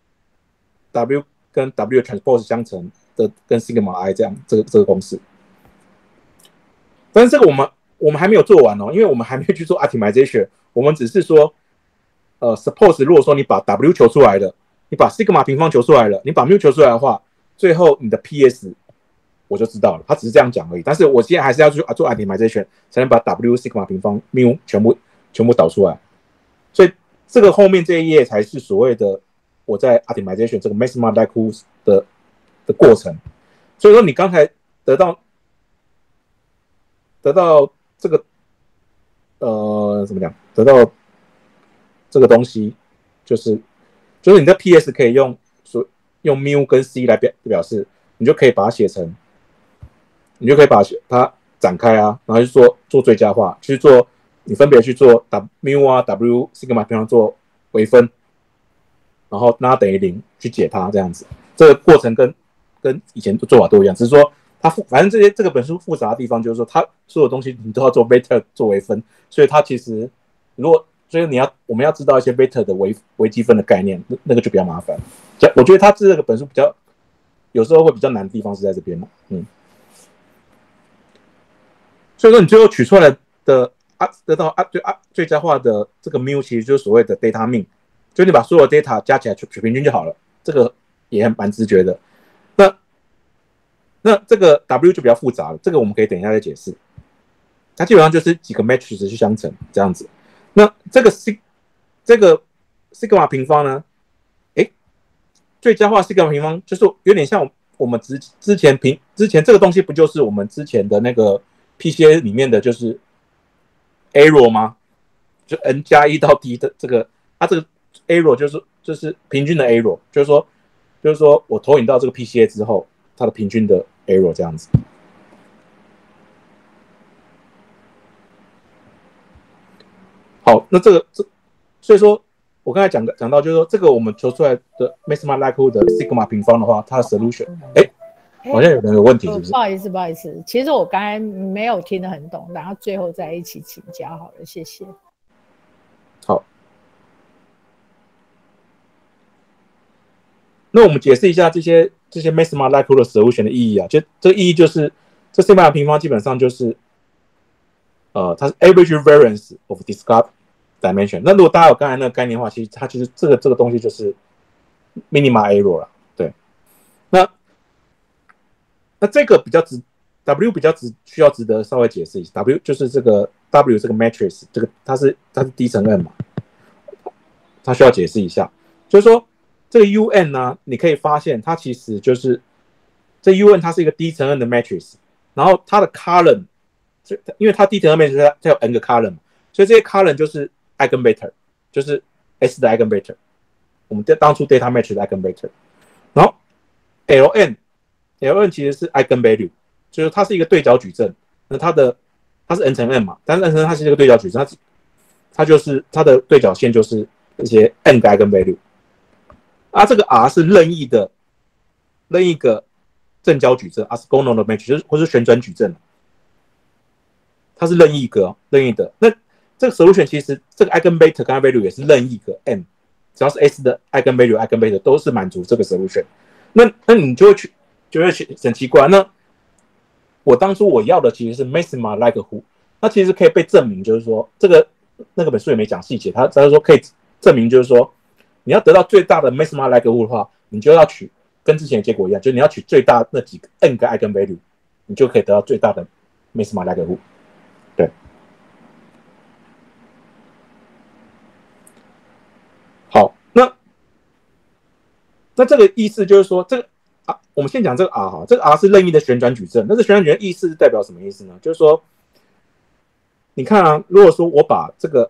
S1: W 跟 W transpose 相乘的跟 sigma i 这样这个公式。但是这个我们还没有做完哦，因为我们还没有去做 optimization， 我们只是说suppose 如果说你把 W 求出来了，你把 sigma 平方求出来了，你把 mu 求出来的话，最后你的 PS 我就知道了，他只是这样讲而已。但是我现在还是要去做 optimization， 才能把 W sigma 平方 mu 全部导出来。所以这个后面这一页才是所谓的我在 optimization 这个 maximum likelihood 的过程。所以说你刚才得到这个怎么讲？得到这个东西就是你的 PS 可以用mu 跟 c 来表示，你就可以把它写成，你就可以把它展开啊，然后去做最佳化，去做你分别去做 mu 啊 w sigma 平方做微分，然后让它等于0去解它这样子。这个过程跟以前的做法都一样，只是说它反正这个本书复杂的地方就是说，它所有东西你都要做 vector 做微分，所以它其实所以我们要知道一些 vector 的微积分的概念，那个就比较麻烦。我觉得它这个本书比较有时候会比较难的地方是在这边嘛，所以说你最后取出来的得到最佳化的这个 mu 其实就是所谓的 data mean， 就你把所有 data 加起来取平均就好了，这个也蛮直觉的。那这个 W 就比较复杂了，这个我们可以等一下再解释。它基本上就是几个 matrix 去相乘这样子。那这个 sigma 平方呢？最佳化 sigma 平方就是有点像我们之前这个东西不就是我们之前的那个 PCA 里面的就是 error 吗？就 n 加1到 d 的这个，这个 error 就是平均的 error， 就是说我投影到这个 PCA 之后，它的平均的 error 这样子。好，那所以说我刚才讲到，就是说这个我们求出来的 maximum likelihood 的 sigma 平方的话，它的 solution， 好像有人有问题，是不是？
S3: 不好意思，其实我刚才没有听得很懂，然后最后再一起请教好了，谢谢。
S1: 好，那我们解释一下这些 maximum likelihood 的 solution 的意义啊，就这个意义就是这 sigma 平方基本上就是它是 average variance of discrete dimension。那如果大家有刚才那个概念的话，其实它就是这个东西就是 minima error 啦，对。那这个W 比较需要值得稍微解释一下。W 就是这个 W 这个 matrix， 这个它是 D 乘 N 嘛，它需要解释一下，就是说这个 UN 呢，你可以发现它其实就是这 UN 它是一个 D 乘 N 的 matrix， 然后它的 column， 因为它 D 乘 N matrix 它有 N 个 column， 所以这些 column 就是 eigenvector， 就是 S 的 eigenvector， 我们当初 data matrix 的 eigenvector， 然后 LN 其实是 eigenvalue， 就是它是一个对角矩阵，那它是 n 乘 n 嘛，但是 n 乘 n 它是一个对角矩阵，它就是它的对角线就是这些 n 个 eigenvalue， 这个 R 是任意个正交矩阵 ，orthogonal 的 matrix 或是旋转矩阵，它是任意个任意的。那这个 solution 其实这个 eigenvector 跟 eigenvalue 也是任意个 n， 只要是 S 的 eigenvalue 都是满足这个 solution。那你就会很奇怪，那我当初我要的其实是 maxima likelihood， 那其实可以被证明，就是说那个本书也没讲细节，他就说可以证明，就是说你要得到最大的 maxima likelihood 的话，你就要取跟之前的结果一样，就是你要取最大那几个 n 个 eigenvalue， 你就可以得到最大的 maxima likelihood。对，好，那这个意思就是说这个。我们先讲这个 R 哈，这个 R 是任意的旋转矩阵。那这旋转矩阵意思是代表什么意思呢？就是说，你看啊，如果说我把这个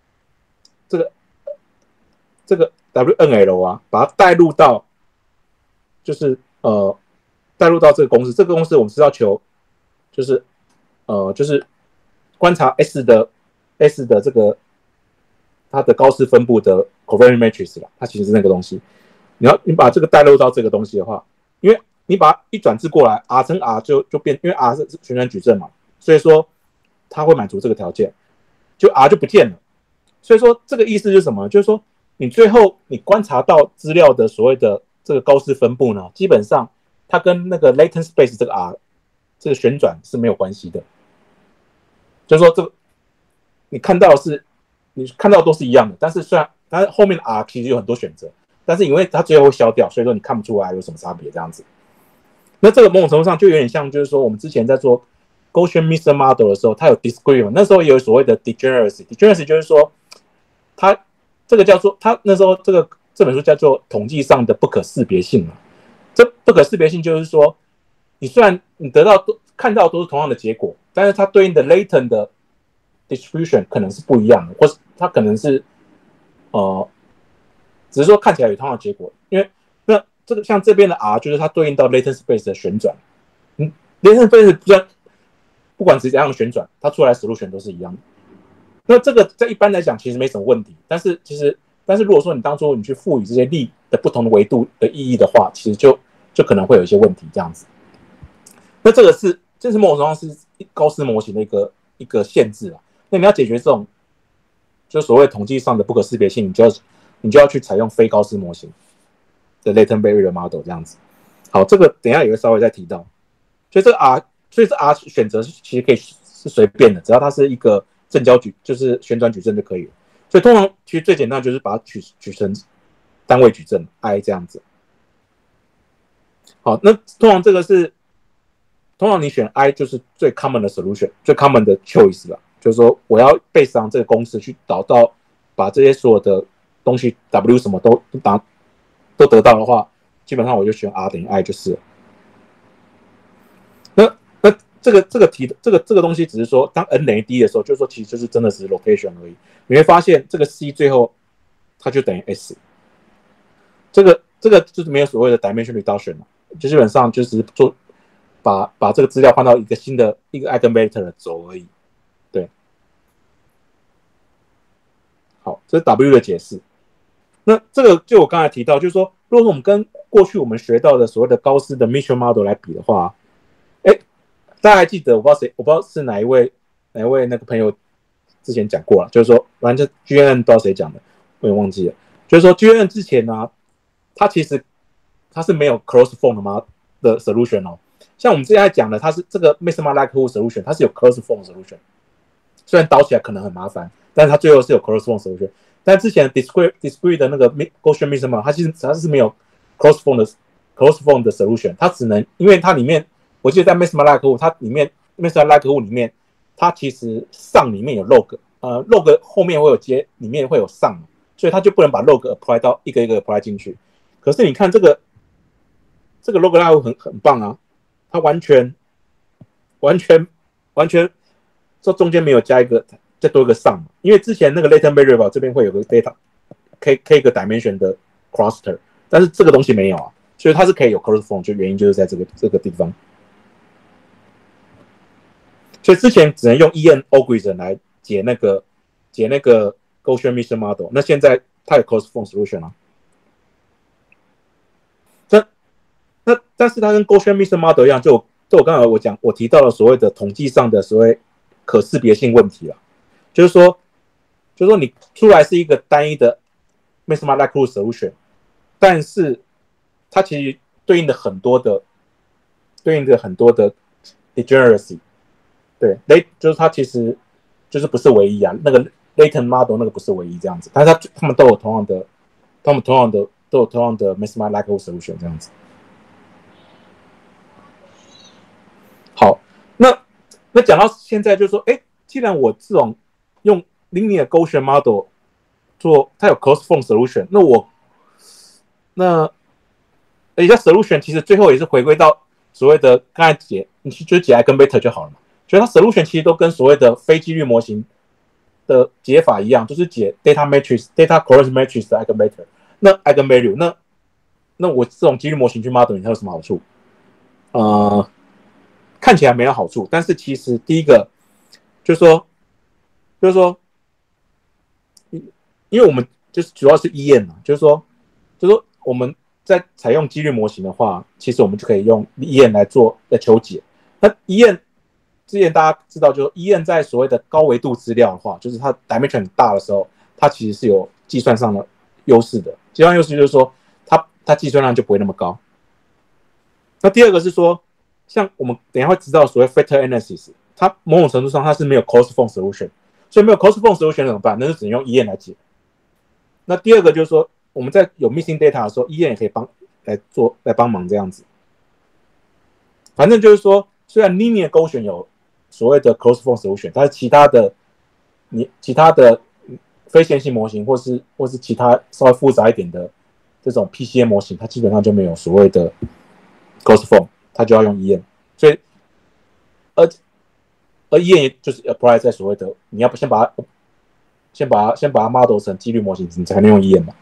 S1: WNL 啊，把它带入到，就是带入到这个公式。这个公式我们是要求，就是观察 S 的这个它的高斯分布的 covariance matrix 啦，它其实是那个东西。你把这个带入到这个东西的话，因为你把它一转置过来 ，R 乘 R 就变，因为 R 是旋转矩阵嘛，所以说它会满足这个条件，就 R 就不见了。所以说这个意思是什么？就是说你最后你观察到资料的所谓的这个高斯分布呢，基本上它跟那个 latent space 这个 R 这个旋转是没有关系的。就是说你看到都是一样的，但是虽然它后面的 R 其实有很多选择。但是因为它最后会消掉，所以说你看不出来有什么差别这样子。那这个某种程度上就有点像，就是说我们之前在做 Gaussian mixed model 的时候，它有 disagreement， 那时候也有所谓的 degeneracy 就是说它这个叫做他那时候这本书叫做统计上的不可识别性嘛。这不可识别性就是说，你虽然你看到都是同样的结果，但是它对应的 latent 的 distribution 可能是不一样的，或是它可能是只是说看起来有同样的结果，因为那这个像这边的 R 就是它对应到 latent space 的旋转，latent space 不管是怎样的旋转，它出来的 solution 都是一样的。那这个在一般来讲其实没什么问题，但是如果说你当初你去赋予这些力的不同的维度的意义的话，其实就可能会有一些问题这样子。那这是某种程度上是高斯模型的一个限制啊。那你要解决这种就所谓统计上的不可识别性，你就要去采用非高斯模型的 latent barrier model 这样子。好，这个等一下也会稍微再提到。所以这 R 选择其实可以是随便的，只要它是一个正交矩，就是旋转矩阵就可以了。所以通常其实最简单就是把它取成单位矩阵 I 这样子。好，那通常你选 I 就是最 common 的 solution， 最 common 的 choice 啦，就是说我要based on这个公式去导到把这些所有的东西 W 什么都得到的话，基本上我就选 R 等于 I 就是了。那这个东西只是说，当 n 等于 d 的时候，就是说其实就是真的是 location 而已。你会发现这个 c 最后它就等于 s， 这个就是没有所谓的 dimension reduction， 就基本上就是把这个资料换到一个新的一个 eigenvector 的轴而已。对，好，这是 W 的解释。那这个就我刚才提到，就是说，如果说我们跟过去我们学到的所谓的高斯的 Mitchell model 来比的话，大家还记得我不知道是哪一位那个朋友之前讲过了，就是说，反正 GNN 不知道谁讲的，我也忘记了。就是说 GNN 之前呢，它其实它是没有 closed form 的 solution 哦。像我们之前讲的，它是这个 maximum likelihood solution， 它是有 closed form solution， 虽然导起来可能很麻烦，但是它最后是有 closed form solution。但之前 discrete 的那个 Gaussian minimum， 它是没有 closed form 的 solution， 它只能因为它里面。我记得在 maximum likelihood 它里面 maximum likelihood 里面，它其实上里面有 log，log 后面会有接，里面会有上，所以它就不能把 log apply 到一个一个 apply 进去。可是你看这个 log likelihood 很棒啊，它完全这中间没有再多一个上，因为之前那个 latent variable 这边会有个 data k 个 dimension 的 cluster， 但是这个东西没有啊，所以它是可以有 closed form， 就原因就是在这个地方。所以之前只能用 EN algorithm 来解那个 Gaussian Mitchell model， 那现在它有 closed form solution 啊。但是它跟 Gaussian Mitchell model 一样，就我刚才我提到了所谓的统计上的所谓可识别性问题啦，就是说你出来是一个单一的 maximum likelihood solution， 但是它其实对应的很多的 degeneracy。对，就是它其实就是不是唯一啊，那个 latent model 那个不是唯一这样子，但是他们都有同样的 maximum likelihood solution 这样子。好，那讲到现在就是说，既然我这种用 linear Gaussian model 做，它有 closed form solution， 那人家 solution 其实最后也是回归到所谓的刚才你就解 eigenvector 就好了嘛。所以它 solution 其实都跟所谓的非几率模型的解法一样，就是解 data correlation matrix 的 eigenvector。那 eigenvalue， 那我这种几率模型去 model 它有什么好处？看起来没有好处，但是其实第一个就是说，因为我们就是主要是 EN 嘛，就是说我们在采用几率模型的话，其实我们就可以用 EN 来求解。那 EN之前大家知道，就是 EN 在所谓的高维度资料的话，就是它 dimension 很大的时候，它其实是有计算上的优势的。计算优势就是说，它计算量就不会那么高。那第二个是说，像我们等一下会知道所谓 factor analysis， 它某种程度上它是没有 closed form solution， 所以没有 closed form solution 怎么办？那就只能用 EN 来解。那第二个就是说，我们在有 missing data 的时候 ，EN 也可以来帮忙这样子。反正就是说，虽然 linear Gaussian有所谓的 closed form solution， 但是其他的非线性模型或是其他稍微复杂一点的这种 PCA 模型，它基本上就没有所谓的 closed form， 它就要用 EM， 所以而 EM 就是 apply 在所谓的你要先把它 model 成几率模型，你才能用 EM 嘛。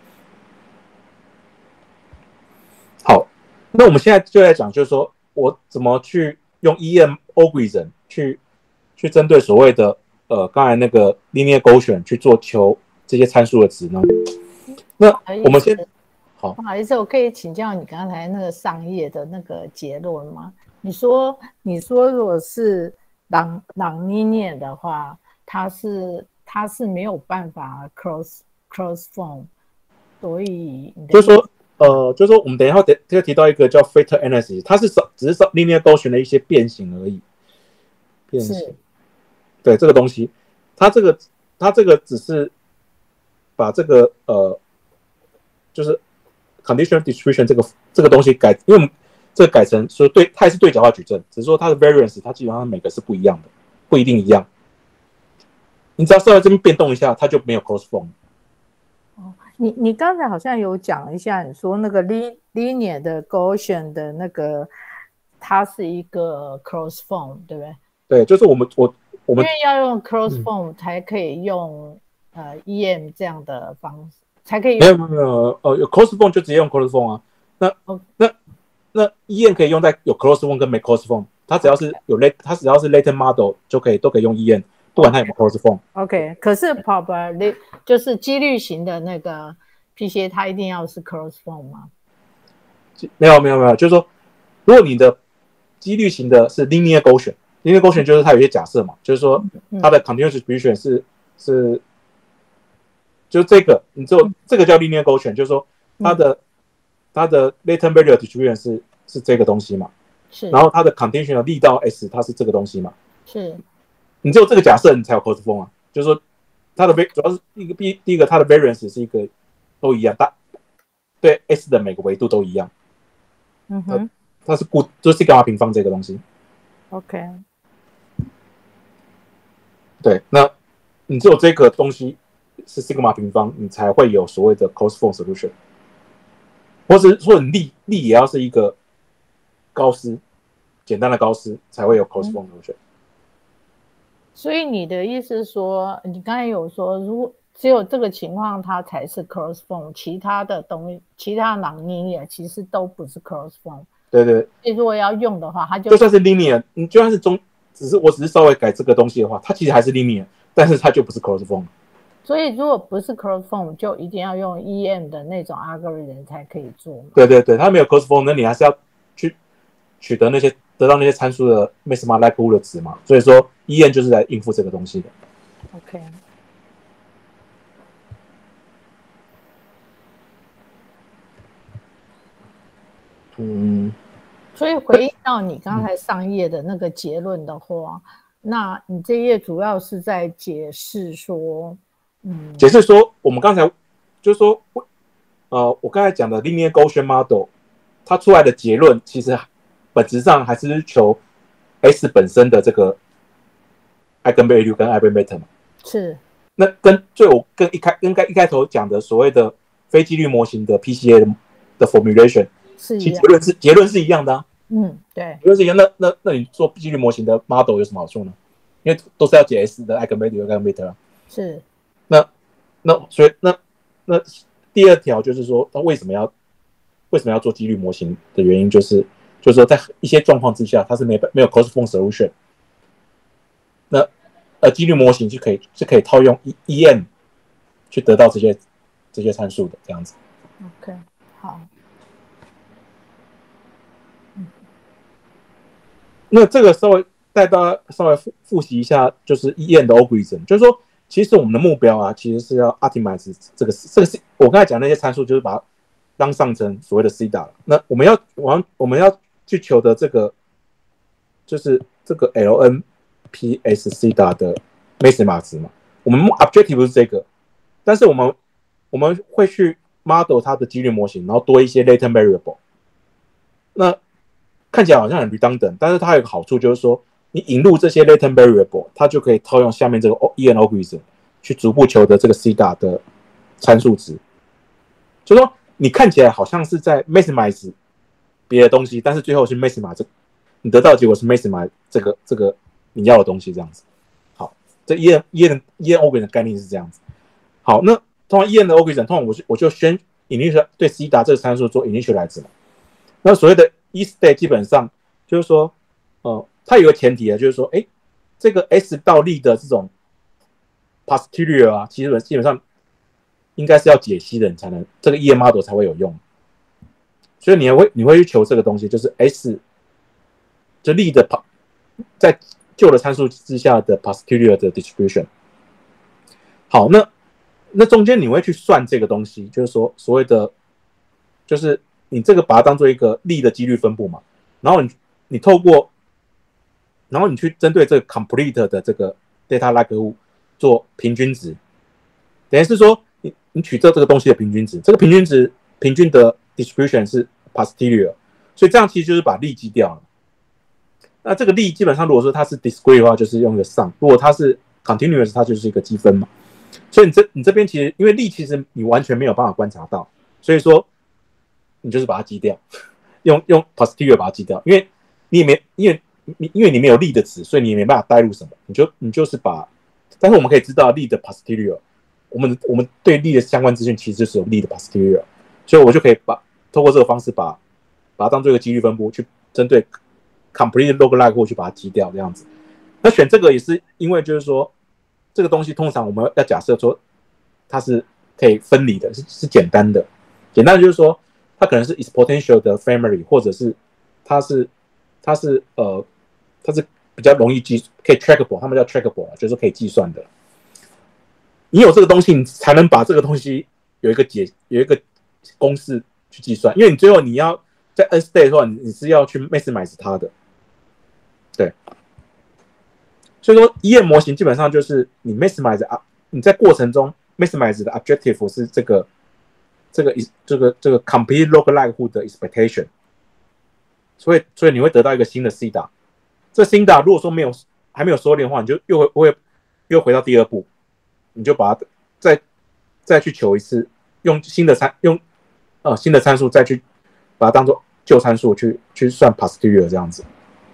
S1: 好，那我们现在就来讲，就是说我怎么去用 EM algorithm 去针对所谓的刚才那个 linear Gaussian 去做求这些参数的值呢？那我们先
S3: 不好意思，我可以请教你刚才那个上页的那个结论吗？你说如果是non-linear 的话，它是没有办法 close form， 所以
S1: 就是说我们等一下会提到一个叫 factor analysis， 它是只是 linear Gaussian 的一些变形而已。变形，对这个东西，它这个只是把这个就是 conditional distribution 这个东西改，因为我们这个改成说它也是对角化矩阵，只是说它的 variance 它基本上每个是不一样的，不一定一样。你只要稍微这边变动一下，它就没有 closed form。
S3: 你刚才好像有讲一下，你说那个 linear 的 Gaussian 的那个，它是一个 closed form， 对不对？
S1: 对，就是我们因
S3: 为要用 closed form 才可以用EM 这样的方式，才可以用。
S1: 没有有 closed form 就直接用 closed form 啊。那 EM 可以用在有 closed form 跟没 closed form， 它只要是latent model 都可以用 EM， 不管它有没有 closed form。
S3: OK， 可是 probability 就是几率型的那个 PCA， 它一定要是 closed form 吗？
S1: 没有，就是说，如果你的几率型的是 linear Gaussian。linear Gaussian 就是它有一些假设嘛，就是说它的 continuous distribution 是就是这个，你只有这个叫 linear Gaussian， 就是说它的latent value distribution 是这个东西嘛，
S3: 是，
S1: 然后它的 conditional 力到 S 它是这个东西嘛，
S3: 是，
S1: 你只有这个假设你才有 closed form 啊，就是说它的主要是第一个它的 variance 是一个都一样，对 S 的每个维度都一样，它是就是西格玛平方这个东西。
S3: OK。
S1: 对，那你只有这个东西是 sigma 平方，你才会有所谓的 closed form solution， 或者说你力也要是一个高斯，简单的高斯才会有 closed form solution。
S3: 所以你的意思是说，你刚才有说，如果只有这个情况它才是 closed form， 其他的东西，其他non-linear其实都不是 closed form。
S1: 对，
S3: 所以如果要用的话，它
S1: 就算是 linear， 你就算是我只是稍微改这个东西的话，它其实还是 linear， 但是它就不是 closed form。
S3: 所以如果不是 closed form， 就一定要用 EM 的那种 algorithm 才可以做嘛。
S1: 对，它没有 closed form， 那你还是要去取得得到那些参数的 maxima likelihood 的值嘛。所以说 EM 就是来应付这个东西的。
S3: OK。所以回应到你刚才上页的那个结论的话，那你这页主要是在解释说，
S1: 我们刚才就是说，我刚才讲的 linear Gaussian model， 它出来的结论其实本质上还是求 S 本身的这个 eigenvalue 跟 eigenvector 嘛。
S3: 是。
S1: 那跟一开头讲的所谓的非几率模型的 PCA 的 formulation。其结论是一样的啊。
S3: 对，
S1: 结论是一样。那你做几率模型的 model 有什么好处呢？因为都是要解 S 的 eigenvalue 跟 eigenvector 啊。
S3: 是。
S1: 所以第二条就是说，那为什么要做几率模型的原因，就是说在一些状况之下，它是没有 closed form solution。那几率模型是可以套用 EM 去得到这些参数的，这样子。
S3: OK， 好。
S1: 那这个带大家稍微复习一下，就是 EM 的 algorithm， 就是说，其实我们的目标啊，其实是要 optimize 这个是我刚才讲的那些参数，就是把它当上成所谓的 CDA。那我们要去求的这个，就是这个 LNPS CDA 的 maxima 值嘛。我们 objective 是这个，但是我们会去 model 它的几率模型，然后多一些 latent variable。那看起来好像很 redundant， 但是它有个好处就是说，你引入这些 latent variable， 它就可以套用下面这个 EM algorithm 去逐步求得这个 C 打的参数值。就说你看起来好像是在 maximize 别的东西，但是最后是 maximize 你得到的结果是 maximize 这个你要的东西这样子。好，这 EN algorithm 的概念是这样子。好，那通常 EN 的 algorithm 通常我就先 initial 对 C 打这个参数做 initialize 嘛。那所谓的 E-state 基本上就是说，它有个前提啊，就是说，这个 S 到力的这种 posterior 啊，基本上应该是要解析的人才能这个 EM model 才会有用。所以你会去求这个东西，就是 S 就力的在旧的参数之下的 posterior 的 distribution。好，那中间你会去算这个东西，就是说所谓的就是你这个把它当做一个力的几率分布嘛，然后你透过，然后你去针对这个 complete 的这个 data likelihood 做平均值，等于是说你取这个东西的平均值，这个平均的 distribution 是 posterior， 所以这样其实就是把力积掉了。那这个力基本上如果说它是 discrete 的话，就是用一个 sum； 如果它是 continuous， 它就是一个积分嘛。所以你这边其实因为力其实你完全没有办法观察到，所以说你就是把它积掉，用 posterior 把它积掉，因为你没有力的值，所以你也没办法带入什么，你就是把，但是我们可以知道力的 posterior， 我们对力的相关资讯其实就是有力的 posterior， 所以我就可以透过这个方式把它当做一个几率分布，去针对 complete log likelihood 去把它积掉这样子。那选这个也是因为就是说这个东西通常我们要假设说它是可以分离的，是简单的，简单的就是说它可能是 exponential 的 family， 或者是它是比较容易可以 trackable， 他们叫 trackable， 就是可以计算的。你有这个东西，你才能把这个东西有一个公式去计算，因为你最后你要在 n state 的话，你是要去 maximize 它的，对。所以说 EM 模型基本上就是你 maximize 你在过程中 maximize 的 objective 是这个 complete log likelihood 的 expectation， 所以你会得到一个新的 C 打。这 C 打如果说还没有收敛的话，你就又回到第二步，你就把它再去求一次，用新的参数再去把它当做旧参数去算 posterior 这样子。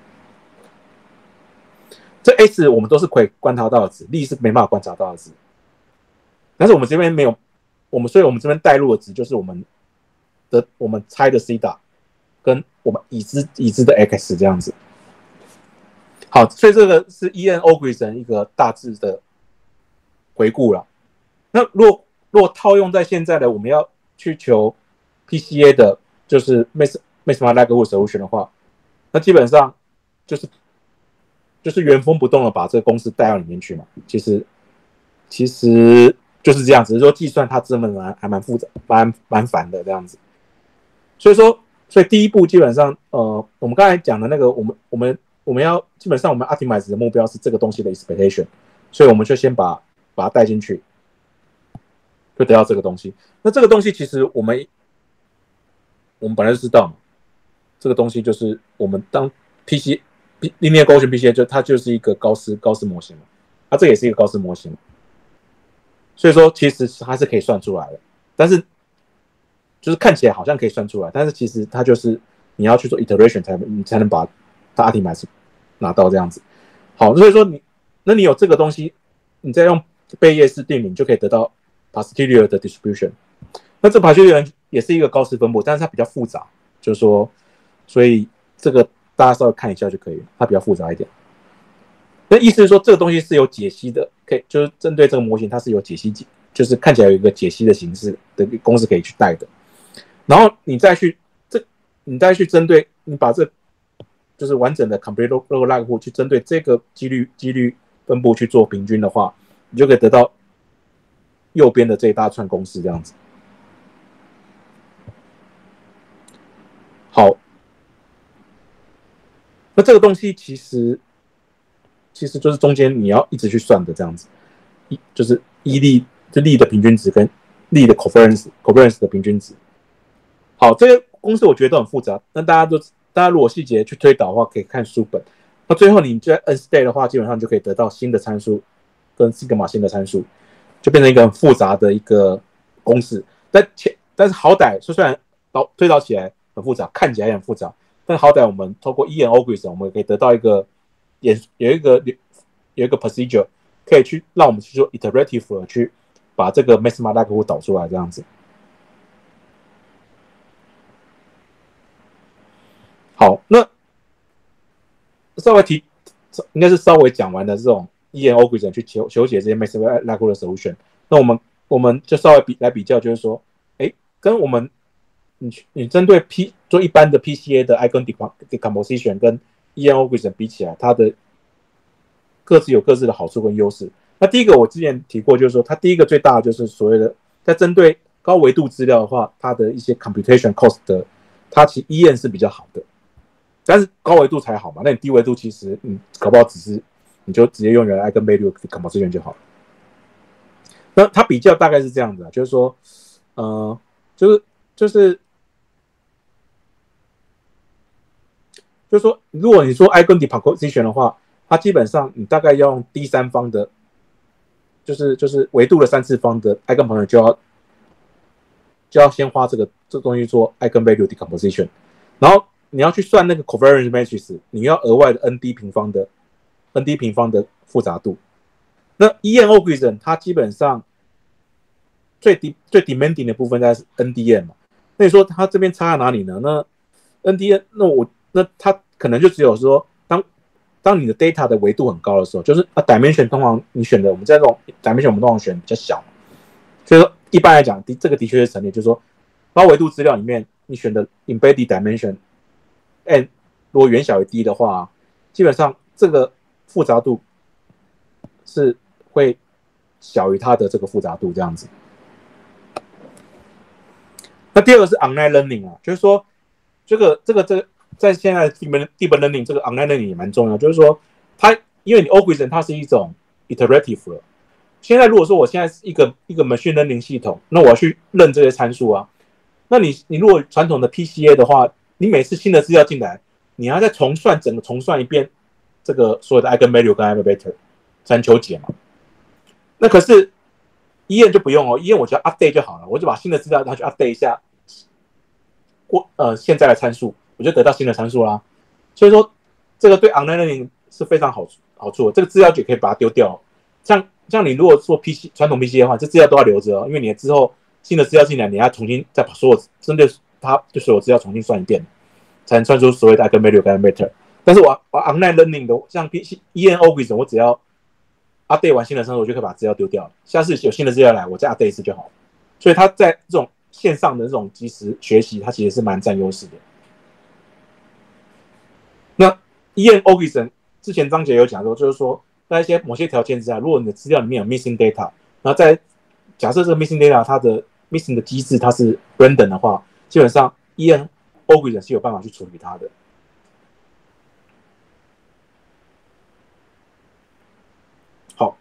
S1: 这 S 我们都是可以观察到的值，力是没办法观察到的值。但是我们这边没有，所以我们这边带入的值就是我们猜的 C 打跟我们已知的 X 这样子。好，所以这个是 EN algorithm 一个大致的回顾了。那如果套用在现在的我们要去求 PCA 的，就是 maximum likelihood solution 的话，那基本上就是原封不动的把这个公式带到里面去嘛。其实就是这样，只是说计算它真的还蛮复杂，蛮烦的这样子。所以第一步基本上，我们刚才讲的那个，我们要基本上我们 optimize 的目标是这个东西的 expectation， 所以我们就先把它带进去，就得到这个东西。那这个东西其实我们本来就知道嘛，这个东西就是我们当 linear Gaussian PCA 它就是一个高斯模型嘛，它这也是一个高斯模型，所以说其实它是可以算出来的，但是就是看起来好像可以算出来，但是其实它就是你要去做 iteration 你才能把它 optimize 拿到这样子。好，所以说你有这个东西，你再用贝叶式定理，你就可以得到 posterior 的 distribution。那这 posterior 也是一个高斯分布，但是它比较复杂，就是说，所以这个大家稍微看一下就可以了，它比较复杂一点。那意思是说，这个东西是有解析的，可以就是针对这个模型，它是有解析，就是看起来有一个解析的形式的公式可以去带的。然后你再去针对你把这就是完整的 complete log likelihood 去针对这个几率分布去做平均的话，你就可以得到右边的这一大串公式这样子。好，那这个东西其实就是中间你要一直去算的这样子，就是力的平均值跟力的 covariance 的平均值。好，这个公式我觉得都很复杂，但大家如果细节去推导的话，可以看书本。那最后你在 n state 的话，基本上就可以得到新的参数跟 sigma 新的参数。 就变成一个很复杂的一个公式。但是好歹虽然推导起来很复杂，看起来也很复杂，但好歹我们透过 EN algorithm， 我们可以得到有一个 procedure， 可以去让我们去做 iterative 的去把这个 maxima likelihood 导出来这样子。好，那应该是稍微讲完的这种 EN algorithm 去求解这些 maxima likelihood solution。那我们就稍微比较，就是说，跟我们你针对做一般的 PCA 的 eigen decomposition 跟 EN algorithm 比起来，它的各自有各自的好处跟优势。那第一个我之前提过，就是说它第一个最大的就是所谓的在针对高维度资料的话，它的一些 computation cost 的，它其实 EN 是比较好的，但是高维度才好嘛。那你低维度其实搞不好你就直接用原来 eigenvalue decomposition 就好了。那它比较大概是这样子啊，就是说，就是说，如果你说 eigen decomposition 的话，它基本上你大概要用第三方的，就是维度的3次方的 eigen function 就要先花这东西做 eigenvalue decomposition， 然后你要去算那个 covariance matrix， 你要额外的 ND 平方的复杂度。那 EN algorithm 它基本上最 demanding 的部分在是 NDN 嘛，那你说它这边差在哪里呢？那 NDN 那它可能就只有说当你的 data 的维度很高的时候，就是dimension 通常你选的我们在这种 dimension 我们通常选比较小，所以说一般来讲这个的确是成立，就是说高维度资料里面你选的 embedded dimension n 如果远小于 d 的话，基本上这个复杂度是会小于它的这个复杂度这样子。那第二个是 online learning 啊，就是说这个在现在 deep learning 这个 online learning 也蛮重要，就是说它因为你 algorithm 它是一种 iterative 了。现在如果说我现在是一个 machine learning 系统，那我要去认这些参数啊，那你如果传统的 PCA 的话，你每次新的资料进来，你要再重算一遍这个所有的 eigenvalue 跟 eigenvector 才能求解嘛。那可是 EN 就不用哦 ，EN 我只要 update 就好了，我就把新的资料拿去 update 一下现在的参数，我就得到新的参数啦。所以说这个对 online learning 是非常好处的，这个资料就可以把它丢掉。像你如果做传统 PCA 的话，这资料都要留着哦，因为你之后新的资料进来，你要重新再把针对它就所有资料重新算一遍，才能算出所谓的 eigenvalue 跟 eigenvector。但是我 online learning 的像 EN algorithm， 我只要 update 完新的参数，我就可以把资料丢掉了。下次有新的资料来，我再 update 一次就好了。所以它在这种线上的这种即时学习，它其实是蛮占优势的。那 EN algorithm 之前张杰有讲说，就是说在某些条件之下，如果你的资料里面有 missing data， 然后假设这个 missing data 它的 missing 的机制它是 random 的话，基本上 EN algorithm 是有办法去处理它的。好，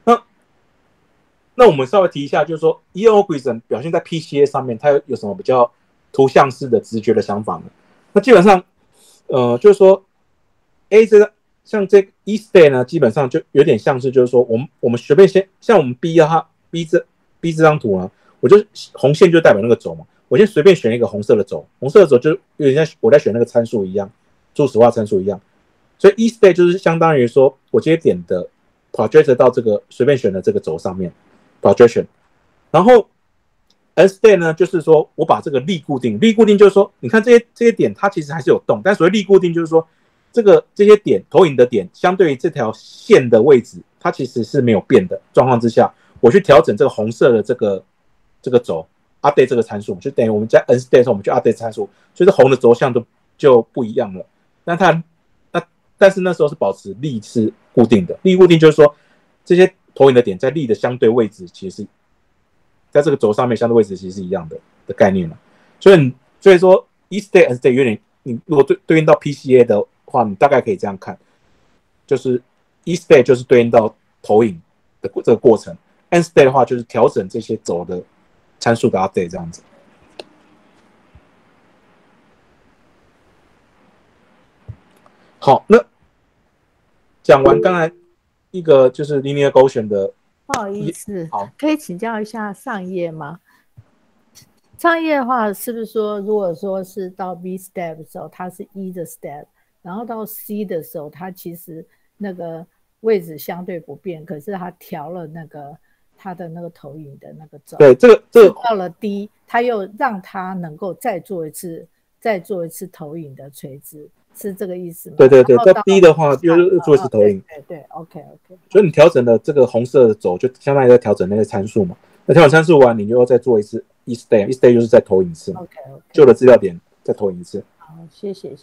S1: 那我们稍微提一下，就是说 EN algorithm 表现在 PCA 上面，它有什么比较图像式的直觉的想法呢？那基本上，就是说像这个 E-state 呢，基本上就有点像是，就是说我们随便像我们 B 这张图呢，我就红线就代表那个轴嘛，我先随便选一个红色的轴，红色的轴就有点像我在选那个参数一样，初始化参数一样，所以 E-state 就是相当于说我这些点的 project 到这个随便选的这个轴上面 projection， 然后 N-state 呢，就是说我把这个力固定就是说，你看这些点它其实还是有动，但所谓力固定就是说这些点投影的点相对于这条线的位置，它其实是没有变的状况之下，我去调整这个红色的这个轴 update 这个参数，就等于我们在 N-state 的时候我们去 update 参数，所以这红的轴向就不一样了。但是那时候是保持力是固定的，力固定就是说这些投影的点在力的相对位置其实是在这个轴上面相对位置其实是一样的概念了。所以说 E-state N-state 有点，你如果对应到 PCA 的话，你大概可以这样看，就是 E-state 就是对应到投影的这个过程 ，N-state 的话就是调整这些轴的参数的 update 这样子。好，那讲完刚才一个就是 linear Gaussian 的
S3: 不好意思，
S1: 好，
S3: 可以请教一下上页吗？上页的话，是不是说，如果说是到 B step 的时候，它是 E 的 step， 然后到 C 的时候，它其实那个位置相对不变，可是它调了那个它的那个投影的那个轴。
S1: 对，这个
S3: 到了 D， 它又让它能够再做一次投影的垂直，是这个意思吗？
S1: 对，到 D 的话又做一次投影。
S3: 对 ，OK。
S1: 所以你调整了这个红色的轴，就相当于在调整那个参数嘛。那调整参数完，你就要再做一次 E state，E state 就是再投影一次。
S3: OK，
S1: 旧的资料点再投影一次。
S3: 好，谢谢。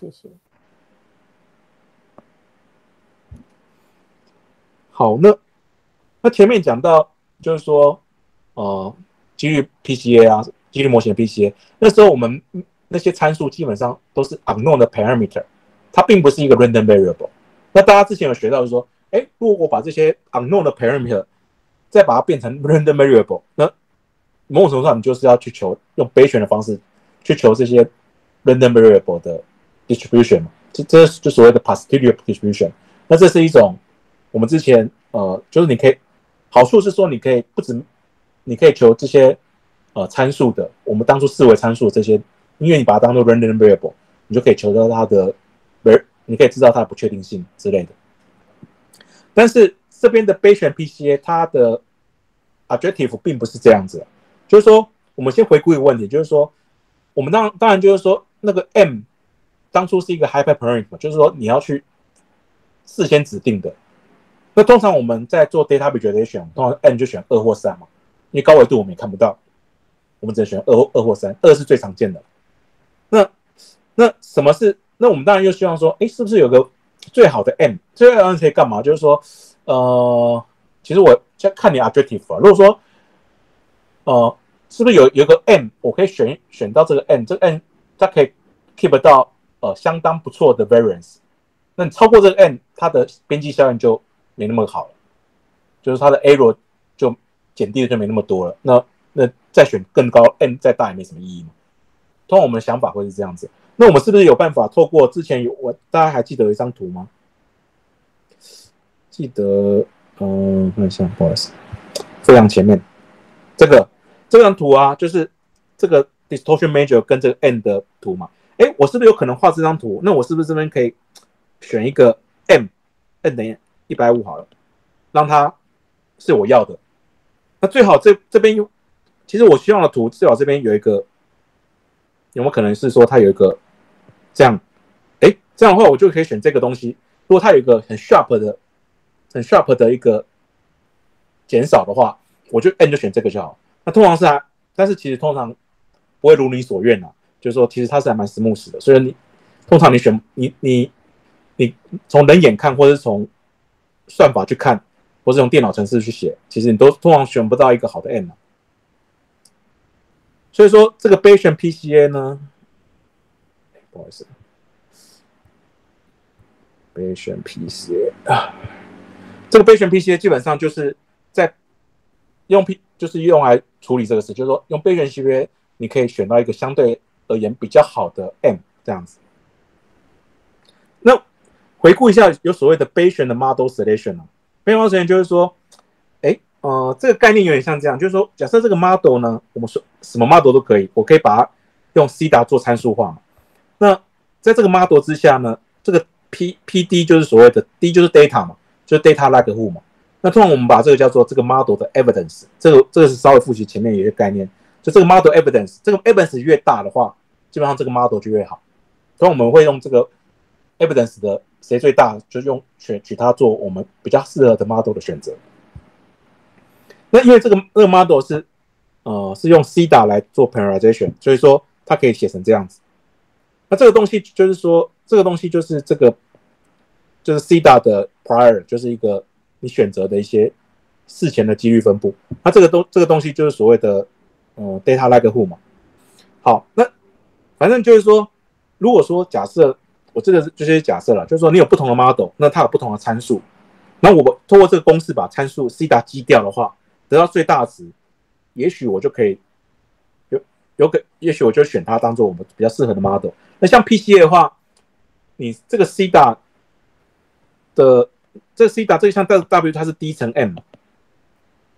S1: 好，那前面讲到就是说，几率 PCA 啊，几率模型的 PCA， 那时候我们那些参数基本上都是 unknown 的 parameter， 它并不是一个 random variable。那大家之前有学到就是说，如果我把这些 unknown 的 parameter 再把它变成 random variable， 那某种程度上你就是要去求用bayes选的方式去求这些 random variable 的 distribution 嘛，这就所谓的 posterior distribution。那这是一种我们之前就是你可以好处是说你可以不止你可以求这些参数的，我们当初视为参数的这些，因为你把它当做 random variable， 你就可以求到它的，你可以知道它的不确定性之类的。但是这边的bayes选 PCA 它的 objective 并不是这样子的，就是说我们先回顾一个问题，就是说我们当然就是说那个 M 当初是一个 hyperparameter， 就是说你要去事先指定的。那通常我们在做 data visualization， 通常 N 就选2或3嘛，因为高维度我们也看不到，我们只能选2或3，2是最常见的。那什么是？那我们当然又希望说，是不是有个最好的 M？ 最好的 M 可以干嘛？就是说，其实我先看你 objective 啊。如果说，是不是有个 M， 我可以选到这个 M， 这个 M 它可以 keep 到相当不错的 variance。那你超过这个 M， 它的边际效应就没那么好了，就是它的 error 就减低的就没那么多了。那再选更高 M 再大也没什么意义嘛。通常我们的想法会是这样子。那我们是不是有办法透过之前大家还记得有一张图吗？记得，看一下，不好意思，非常前面这张图啊，就是这个 distortion major 跟这个 N 的图嘛。我是不是有可能画这张图？那我是不是这边可以选一个 N 等于150好了，让它是我要的。那最好这边其实我希望的图最好这边有一个，有没有可能是说它有一个这样？这样的话我就可以选这个东西。如果它有一个很 sharp 的一个减少的话，我就 N 就选这个就好。那通常是但是其实通常不会如你所愿啊，就是说其实它是还蛮 smooth 的，所以通常你选你从人眼看，或者是从算法去看，或是用电脑程式去写，其实你都通常选不到一个好的 N 啊。所以说这个bayes选 PCA 呢，不好意思，bayes选 PCA 这个bayes选 PCA 基本上就是在就是用来处理这个事，就是说用bayes选 PCA 你可以选到一个相对而言比较好的 M 这样子。那回顾一下，有所谓的bayes选的 model selection 啊 ，bayes model selection 就是说，这个概念有点像这样，就是说，假设这个 model 呢，我们说什么 model 都可以，我可以把它用 CDA 做参数化嘛。那在这个 model 之下呢，这个 PD 就是所谓的 D 就是 data 嘛，就是 data likelihood 嘛。那通常我们把这个叫做这个 model 的 evidence， 这个是稍微复习前面有一些概念，就这个 model evidence， 这个 evidence 越大的话，基本上这个 model 就越好。所以我们会用这个 evidence 的谁最大，就取它做我们比较适合的 model 的选择。那因为这个 model 是用 CDA 来做 parameterization， 所以说它可以写成这样子。那这个东西就是说，这个东西就是就是 CDA 的 prior， 就是一个你选择的一些事前的几率分布。那这个东西就是所谓的data likelihood 嘛。好，那反正就是说，如果说假设我这个就是假设了，就是说你有不同的 model， 那它有不同的参数，那我透过这个公式把参数 CDA 基掉的话，得到最大值，也许我就可以也许我就选它当做我们比较适合的 model。那像 PCA 的话，你这个 CDA 的这个 CDA 这个像 W 它是 D 乘 M，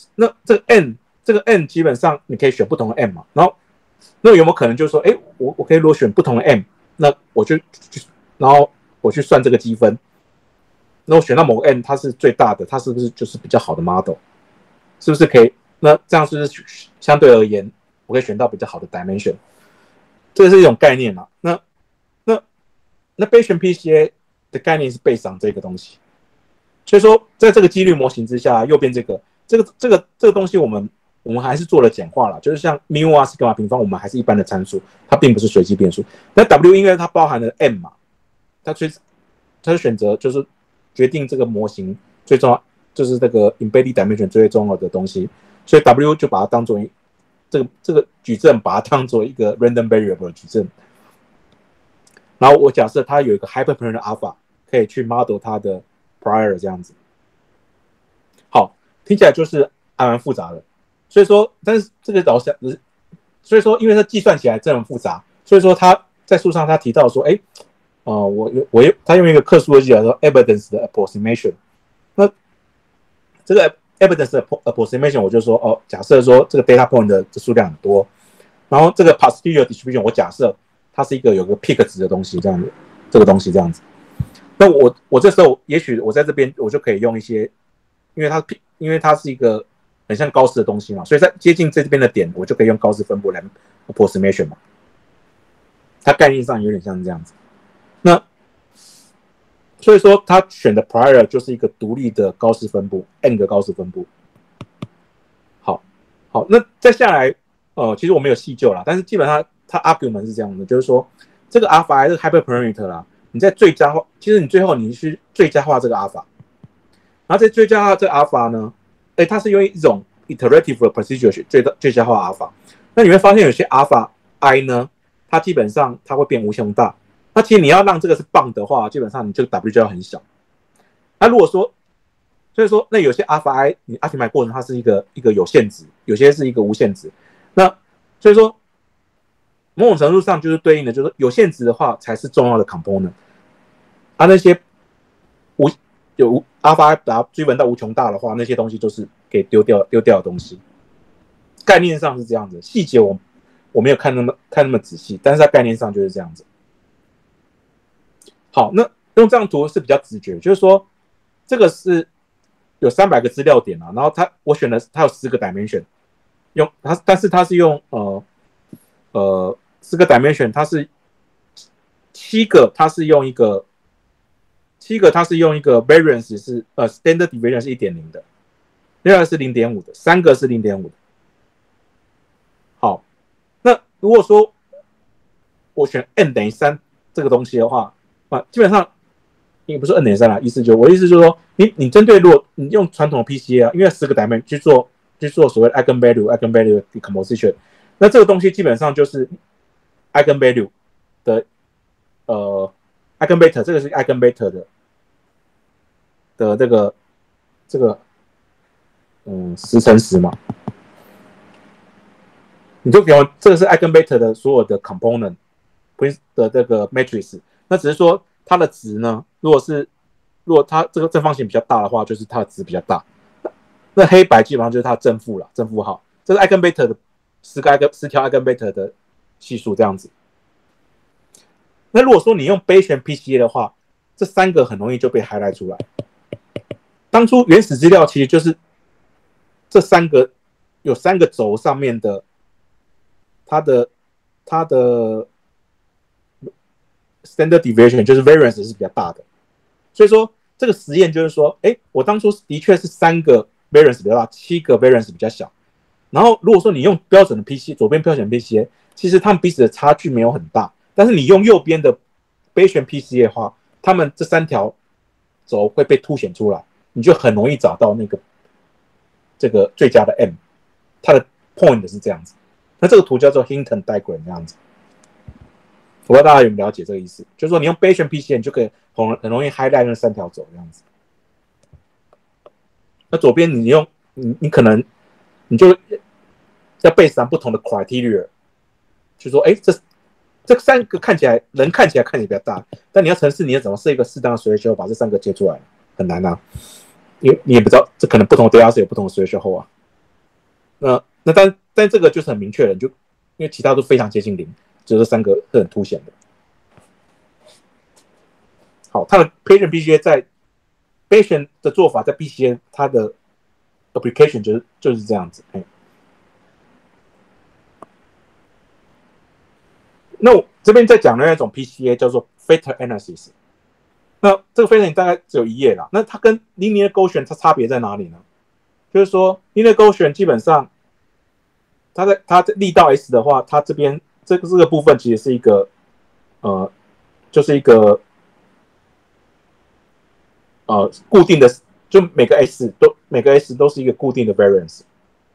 S1: 那这个 n 基本上你可以选不同的 m 嘛，然后那有没有可能就是说，哎，我可以如果选不同的 m， 那然后我去算这个积分，那我选到某个 n 它是最大的，它是不是就是比较好的 model？ 是不是可以？那这样是不是相对而言，我可以选到比较好的 dimension？ 这是一种概念嘛？那bayes PCA 的概念是based on这个东西，所以说在这个几率模型之下，右边这个东西我们还是做了简化了，就是像 mu 啊、sigma 平方，我们还是一般的参数，它并不是随机变数。那 w 因为它包含了 m 嘛，它就选择就是决定这个模型最重要，就是这个 embedded dimension 最重要的东西，所以 w 就把它当做这个矩阵，把它当做一个 random variable 的矩阵。然后我假设它有一个 hyperparameter alpha 可以去 model 它的 prior 这样子。好，听起来就是还蛮复杂的。所以说，但是这个所以说因为它计算起来这么复杂，所以说他在书上他提到说，他用一个特殊的技巧说 evidence 的 approximation。那这个 evidence 的 approximation 我就说，假设说这个 data point 的数量很多，然后这个 posterior distribution 我假设它是一个有个 peak 值的东西，这样子，这个东西这样子。那我这时候也许我在这边我就可以用一些，因为它是一个很像高斯的东西嘛，所以在接近这边的点，我就可以用高斯分布来 approximation 嘛。它概念上有点像这样子。那所以说他选的 prior 就是一个独立的高斯分布 ，n 个高斯分布。好，那再下来，其实我没有细究啦，但是基本上它 argument 是这样的，就是说这个 alpha 是 hyperparameter 啦，你在最佳化，其实你最后你去最佳化这个 alpha， 然后在最佳化这个 alpha 呢，它是用一种 iterative 的 procedure 去最佳化 alpha。那你会发现有些 alpha I 呢，它基本上它会变无穷大。那其实你要让这个是棒的话，基本上你这个 W 就要很小。那如果说，所以说那有些 alpha I 你 optimize 过程它是一个有限值，有些是一个无限值。那所以说某种程度上就是对应的，就是有限值的话才是重要的 component。那些有 alpha I 把它追本到无穷大的话，那些东西都是给丢掉的东西。概念上是这样子，细节我没有看那么仔细，但是在概念上就是这样子。好，那用这张图是比较直觉，就是说这个是有300个资料点啊，然后我选的它有10个 dimension， 但是它是用10个 dimension， 它是7个，它是用一个variance 是standard deviation 是 1.0 的，2个是 0.5 的，3个是 0.5 的。好，那如果说我选 n 等于3这个东西的话，基本上也不是 n 等于3啦，我的意思就是说，你针对如果你用传统的 PCA 啊，因为10个 dimension 去做所谓的 eigenvalue decomposition， 那这个东西基本上就是 eigenvalue 的eigenbeta， 这个是 eigenbeta 的这个10乘10嘛，你就比方这个是 eigenbeta 的所有的 component 的这个 matrix。那只是说它的值呢，如果它这个正方形比较大的话，就是它的值比较大。那黑白基本上就是它的正负号。这是 eigenbeta 的10条 eigenbeta 的系数这样子。那如果说你用bayes PCA 的话，这3个很容易就被 highlight 出来。当初原始资料其实就是这3个有3个轴上面的它的standard deviation 就是 variance 是比较大的，所以说这个实验就是说，我当初的确是3个 variance 比较大，7个 variance 比较小。然后如果说你用标准的 PCA， 左边标准的 PCA， 其实他们彼此的差距没有很大，但是你用右边的bayes PCA 的话，他们这3条轴会被凸显出来，你就很容易找到这个最佳的 M， 它的 point 是这样子。那这个图叫做 Hinton diagram 这样子。我不知道大家有没有了解这个意思，就是说你用bayes PCA 你就可以很容易 highlight 那3条轴这样子。那左边你可能你就要based on不同的 criteria， 就说这3个看起来比较大，但你要程式你要怎么设一个适当的 threshold 把这3个接出来，很难啊，因为你也不知道这可能不同的 data 是有不同的 threshold 啊。 但这个就是很明确的，就因为其他都非常接近零，只有这3个是很凸显的。好，它的 Bayesian PCA 在 Bayesian 的做法在 PCA 它的 application 就是这样子。那我这边在讲的那种 PCA 叫做 Factor Analysis。那这个 Factor 大概只有1页啦。那它跟 Linear Gaussian 它差别在哪里呢？就是说 Linear Gaussian 基本上它在力到 S 的话，它这边这个部分其实是一个就是一个固定的，就每个 S 都是一个固定的 variance。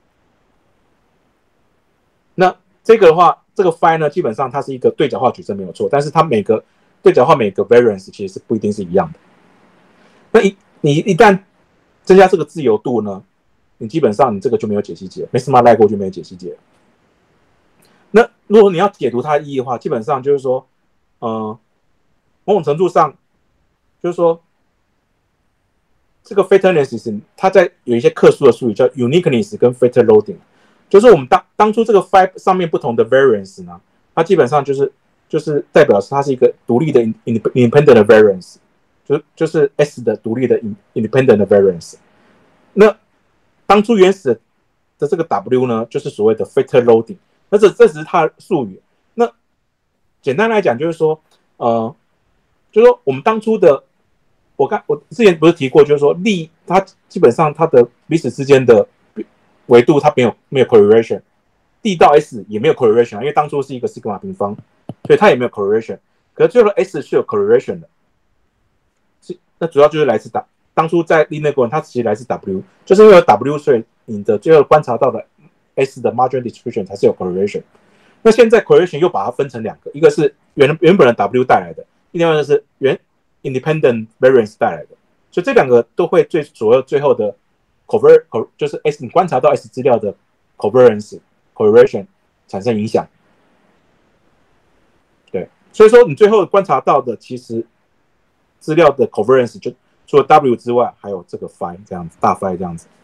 S1: 那这个的话，这个 phi 呢，基本上它是一个对角化矩阵没有错，但是它每个对角化每个 variance 其实是不一定是一样的。那你一旦增加这个自由度呢，你基本上你这个就没有解析解，没什么赖过就没有解析解。那如果你要解读它的意义的话，基本上就是说，某种程度上就是说，这个 Factor Analysis 它在有一些特殊的术语叫 Uniqueness 跟 Factor Loading， 就是我们当初这个 phi 上面不同的 variance 呢，它基本上就是代表它是一个独立的 independent variance， 就是 S 的独立的 independent variance。那当初原始的这个 W 呢，就是所谓的 Factor Loading。那这只是它的术语。那简单来讲就是说，就是说我们当初的，我之前不是提过，就是说力它基本上它的彼此之间的维度它没有 correlation， D 到 S 也没有 correlation， 因为当初是一个 sigma 平方，所以它也没有 correlation。可是最后 S 是有 correlation 的，那主要就是来自当初在 Linear Gaussian 它其实来自 W， 就是因为有 W， 所以你的最后观察到的 S 的 margin distribution 才是有 correlation。那现在 correlation 又把它分成2个，一个是原本的 W 带来的，另外一个是independent variance 带来的，所以这2个都会最后的 就是 S 你观察到 S 资料的 correlation 产生影响。对，所以说你最后观察到的其实资料的 covariance 就除了 W 之外，还有这个 phi 这样子，大 phi 这样子。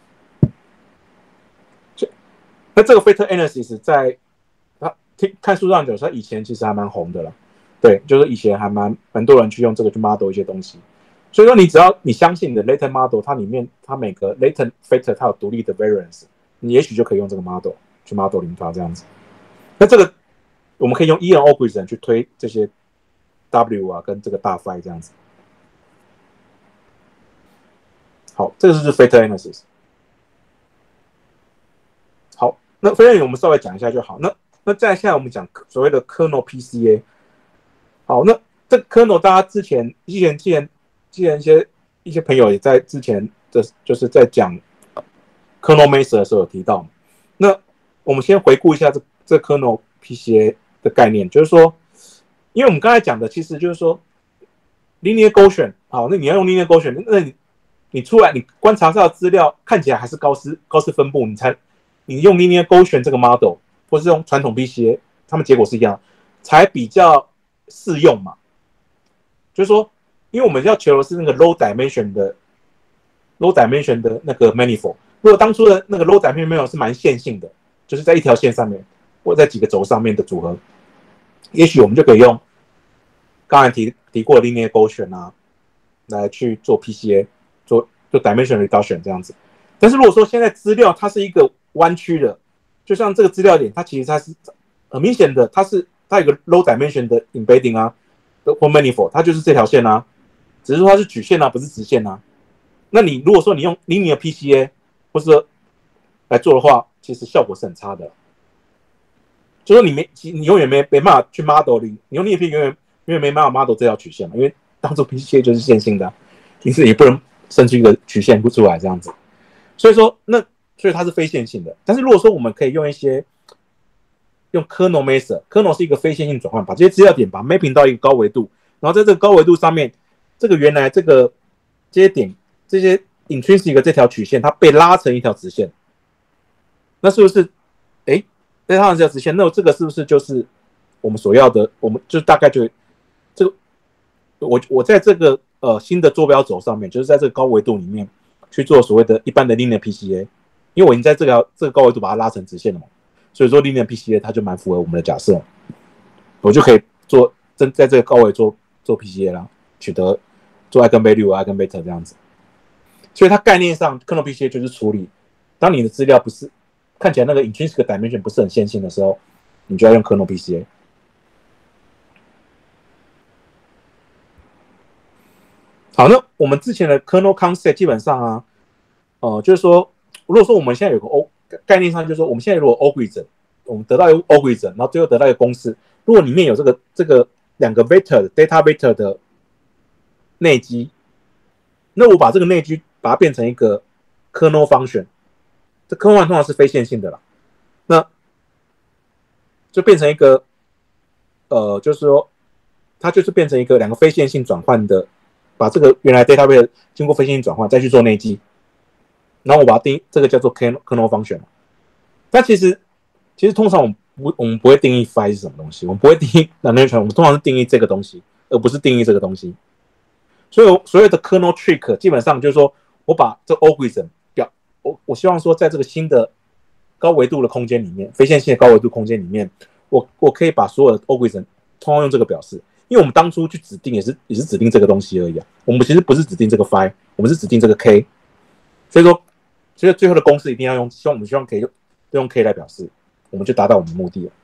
S1: 那这个 Factor Analysis 在看书上讲，它以前其实还蛮红的了。对，就是以前还蛮多人去用这个去 model 一些东西。所以说，只要你相信你的 latent model， 它每个 latent factor 它有独立的 variance， 你也许就可以用这个 model 去 modeling 它这样子。那这个我们可以用 Ian algorithm 去推这些 W 啊跟这个大 phi 这样子。好，这个就是 Factor Analysis。好，那 Factor Analysis 我们稍微讲一下就好。那再下来我们讲所谓的 Kernel PCA。好，那这个 Kernel 大家之前一些朋友也在之前的就是在讲 Kernel Master 的时候有提到。那我们先回顾一下这 Kernel PCA 的概念，就是说，因为我们刚才讲的其实就是说 Linear Gaussian， 好，那你要用 Linear Gaussian， 那你出来你观察到的资料看起来还是高斯分布，你用 Linear Gaussian 这个 model， 或是用传统 PCA， 他们结果是一样，才比较适用嘛。就是说，因为我们要求的是那个 low dimension 的那个 manifold， 如果当初的那个 low dimension manifold 是蛮线性的，就是在一条线上面或在几个轴上面的组合，也许我们就可以用刚才提过的 Linear Gaussian 啊，来去做 PCA， 做 dimension reduction 这样子。但是如果说现在资料它是一个弯曲的，就像这个资料点，它其实是很明显的，它有一个 low dimension 的 embedding 啊，或 manifold， 它就是这条线啊，只是说它是曲线啊，不是直线啊。那你如果说你用 linear PCA 或是说来做的话，其实效果是很差的。就说你永远没办法去 model， 你用 linear PCA 永远没办法 model 这条曲线嘛，因为当初 PCA 就是线性的，其实也不能生出一个曲线不出来这样子。所以它是非线性的。但是如果说我们可以用Kernel Master，Kernel 是一个非线性转换，把这些资料点把它 mapping 到一个高维度，然后在这个高维度上面，这个原来这些点这些 intrinsic 这条曲线，它被拉成一条直线，那是不是在拉成这条直线，那这个是不是就是我们所要的？我们就大概就这个，我在这个新的坐标轴上面，就是在这个高维度里面去做所谓的一般的 linear PCA， 因为我已经在这个高维度把它拉成直线了嘛，所以说 linear PCA 它就蛮符合我们的假设，我就可以在这个高维做 PCA 啦，取得做 eigenvalue、eigenvector 这样子。所以它概念上 kernel PCA 就是处理，当你的资料不是看起来那个 intrinsic dimension 不是很线性的时候，你就要用 kernel PCA。好，那我们之前的 kernel concept 基本上啊，就是说，如果说我们现在有个概念上，就是说我们现在如果 algorithm， 我们得到一个 algorithm， 然后最后得到一个公式，如果里面有这个两个 vector data vector 的内积，那我把这个内积把它变成一个 kernel function， 这 kernel function 通常是非线性的啦，那就变成一个就是说它就是变成一个两个非线性转换的。把这个原来 database 经过非线性转换，再去做内积，然后我把它这个叫做 kernel function。但其实通常我们不会定义 phi 是什么东西，我们不会定义 dimension， 我们通常是定义这个东西，而不是定义这个东西。所以所有的 kernel trick 基本上就是说我把这 algorithm 我希望说在这个新的高维度的空间里面，非线性的高维度空间里面，我可以把所有的 algorithm 通常用这个表示。因为我们当初去指定也是指定这个东西而已啊，我们其实不是指定这个 phi， 我们是指定这个 k， 所以说最后的公式一定要我们希望可以用 k 来表示，我们就达到我们的目的了。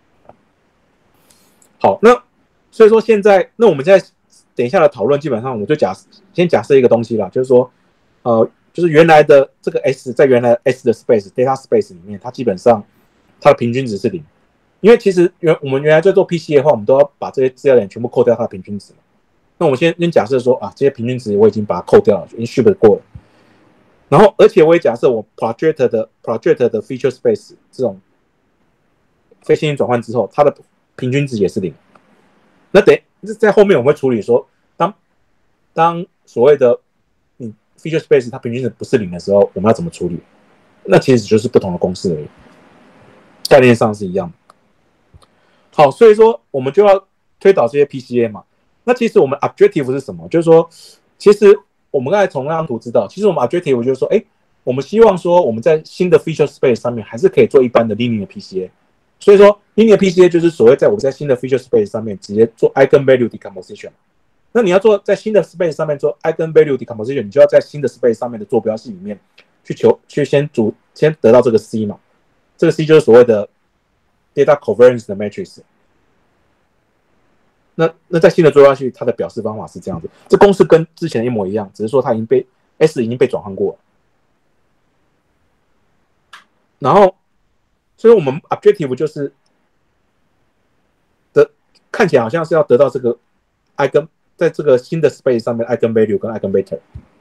S1: 好，那所以说那我们现在等一下的讨论，基本上我就先假设一个东西啦，就是说就是原来的这个 S 在原来 S 的 data space 里面，它基本上它的平均值是0。因为其实我们原来在做 PCA 的话，我们都要把这些资料点全部扣掉它的平均值嘛。那我们先假设说啊，这些平均值我已经把它扣掉了，已经 ship 过了。然后而且我也假设我 project 的 feature space 这种非线性转换之后，它的平均值也是0。那在后面我们会处理说，当所谓的feature space 它平均值不是0的时候，我们要怎么处理？那其实就是不同的公式而已，概念上是一样的。好，所以说我们就要推导这些 PCA 嘛。那其实我们 objective 是什么？就是说，其实我们刚才从那张图知道，其实我们 objective 就是说，我们希望说我们在新的 feature space 上面还是可以做一般的 linear PCA。所以说 linear PCA 就是所谓我在新的 feature space 上面直接做 eigenvalue decomposition。那你要在新的 space 上面做 eigenvalue decomposition， 你就要在新的 space 上面的坐标系里面去先得到这个 C 嘛。这个 C 就是所谓的data covariance 的 matrix。那在新的坐标系，它的表示方法是这样子。这公式跟之前的一模一样，只是说它S 已经被转换过了。然后，所以我们 objective 就是看起来好像是要得到这个在这个新的 space 上面 eigenvalue 跟 eigenvector，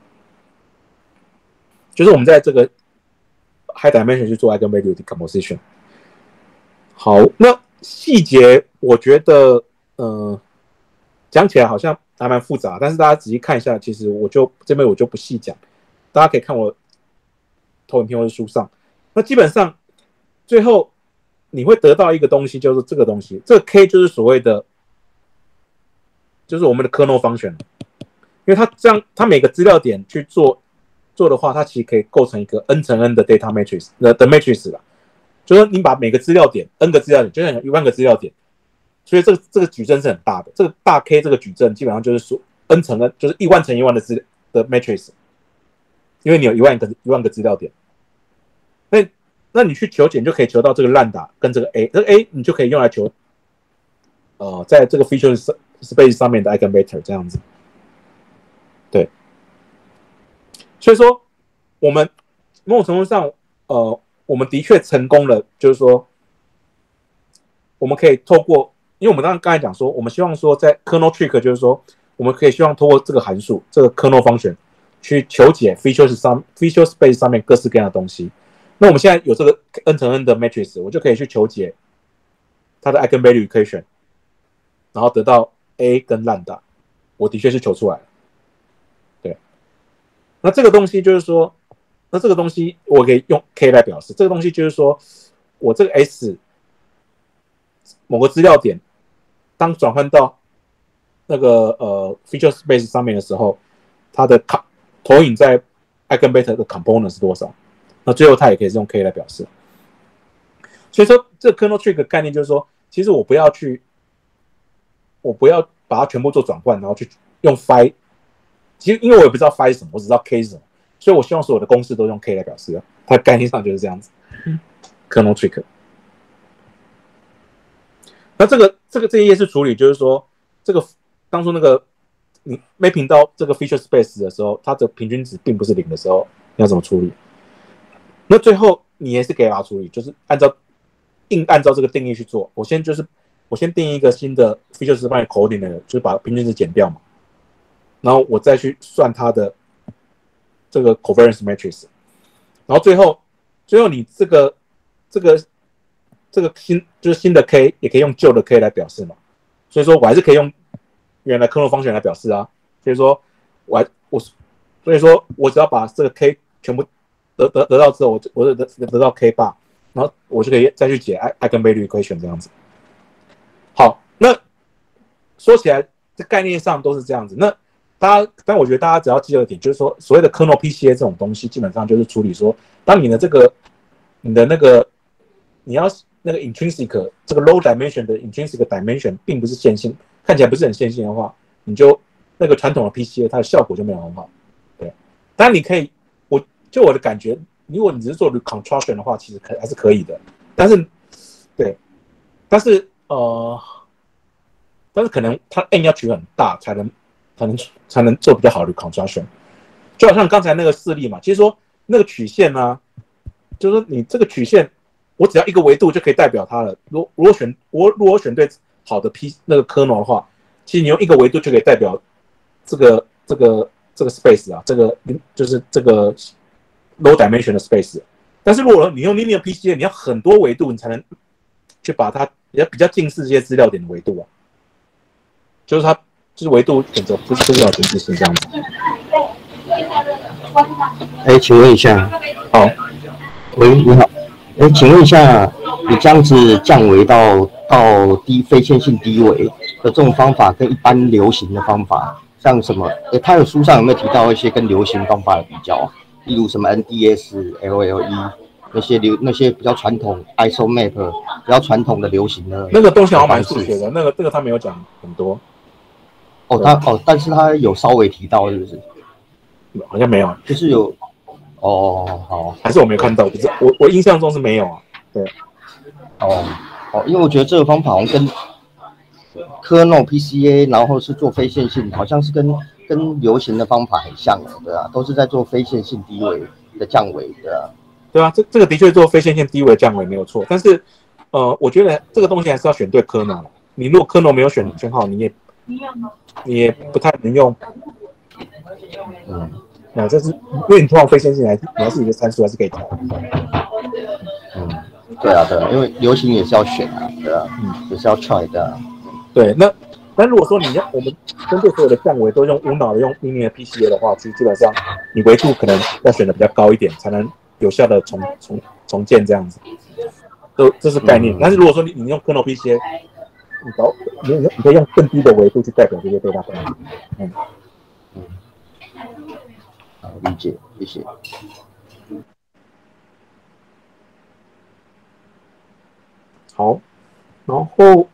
S1: 就是我们在这个 high dimension 去做 eigenvalue decomposition。好，那细节我觉得讲起来好像还蛮复杂，但是大家仔细看一下，其实这边我就不细讲，大家可以看我投影片或者书上。那基本上最后你会得到一个东西，就是这个东西，这个 K 就是所谓的，就是我们的 kernel function， 因为它每个资料点去做的话，它其实可以构成一个 n 乘 n 的 data matrix 的 matrix 啦。就是你把每个资料点 n 个资料点，就像有10000个资料点，所以这个矩阵是很大的。这个大 K 这个矩阵基本上就是说 n 乘 n， 就是10000乘10000的 matrix， 因为你有10000个资料点。那你去求解，你就可以求到这个 lambda 跟这个 A， 这个 A 你就可以用来求在这个 feature space 上面的 eigenvector 这样子。对，所以说我们某种程度上我们的确成功了，就是说我们可以透过，因为我们刚才讲说，我们希望说在 kernel trick 就是说我们可以希望透过这个函数这个 kernel function 去求解 feature space 上面各式各样的东西。那我们现在有这个 n 乘 n 的 matrix， 我就可以去求解它的 eigenvalue equation， 然后得到 A 跟 lambda， 我的确是求出来了。对，那这个东西就是说，那这个东西我可以用 K 来表示，这个东西就是说我这个 S 某个资料点当转换到那个feature space 上面的时候，它的投影在 eigenvector 的 component 是多少？ 那最后它也可以是用 K 来表示。所以说，这个 kernel trick 的概念就是说，其实我不要把它全部做转换，然后去用 phi。其实因为我也不知道 phi 是什么，我只知道 K 是什么，所以我希望所有的公式都用 K 来表示。它的概念上就是这样子。kernel trick。那这一页是处理，就是说这个当初那个你 mapping 到这个 feature space 的时候，它的平均值并不是0的时候，你要怎么处理？那最后你也是可以把它处理，就是按照这个定义去做。我先定义一个新的 feature space coordinate， 就是把平均值减掉嘛，然后我再去算它的这个 covariance matrix， 然后最后你这个新的 K 也可以用旧的 K 来表示嘛，所以说我还是可以用原来 kernel function 来表示啊，所以说我只要把这个 K 全部得到之后，我得到 K bar， 然后我就可以再去解 eigenvalue equation 这样子。好，那说起来，这概念上都是这样子。那但我觉得大家只要记得一点，就是说所谓的 kernel PCA 这种东西，基本上就是处理说，当你的你要那个 intrinsic 这个 low dimension 的 intrinsic dimension 并不是线性，看起来不是很线性的话，你就那个传统的 PCA 它的效果就没有很好。对，当然你可以，我的感觉，如果你只是做 reconstruction 的话，其实还是可以的。但是可能它 n 要取很大才能做比较好的 reconstruction。就好像刚才那个示例嘛，其实说那个曲线呢，就是说你这个曲线。我只要一个维度就可以代表它了。如果选对好的那个 kernel 的话，其实你用一个维度就可以代表这个 space 啊，这个就是这个 low dimension 的 space。但是如果你用 linear PCA， 你要很多维度，你才能去把它也比较近似这些资料点的维度啊。就是它就是维度选择不是要近似性这样子。
S4: 请问一下，
S1: 好，
S4: 喂，你好。请问一下，你这样子降维到非线性低维的这种方法，跟一般流行的方法，像什么？他的书上有没有提到一些跟流行方法的比较啊？例如什么 NDS、LLE 那些比较传统 ISOMAP 比较传统的流行的
S1: 那个东西好像蛮数学的，那个他没有讲很多。
S4: 但是他有稍微提到，是不是？
S1: 好像没有，
S4: 就是有。好，
S1: 还是我没有看到，不是我印象中是没有啊。对，
S4: 因为我觉得这个方法好像跟kernel PCA， 然后是做非线性，好像是跟流行的方法很像，对啊，都是在做非线性低维的降维，对啊。对啊，
S1: 这个的确做非线性低维降维没有错，但是我觉得这个东西还是要选对 kernel。你如果 kernel 没有选好，你也不太能用。这是因为你通常非线性你还是一个参数还是可以调。
S4: 对啊，因为流行也是要选啊，对啊，也是要 try 的啊。
S1: 对，但如果说我们针对所有的降维都用无脑的用 linear PCA 的话，其实基本上你维度可能要选的比较高一点，才能有效的重建这样子。这是概念。但是如果说你用 kernel PCA， 你可以用更低的维度去代表这些 data point。
S4: 好，理解，谢谢。
S1: 好，然后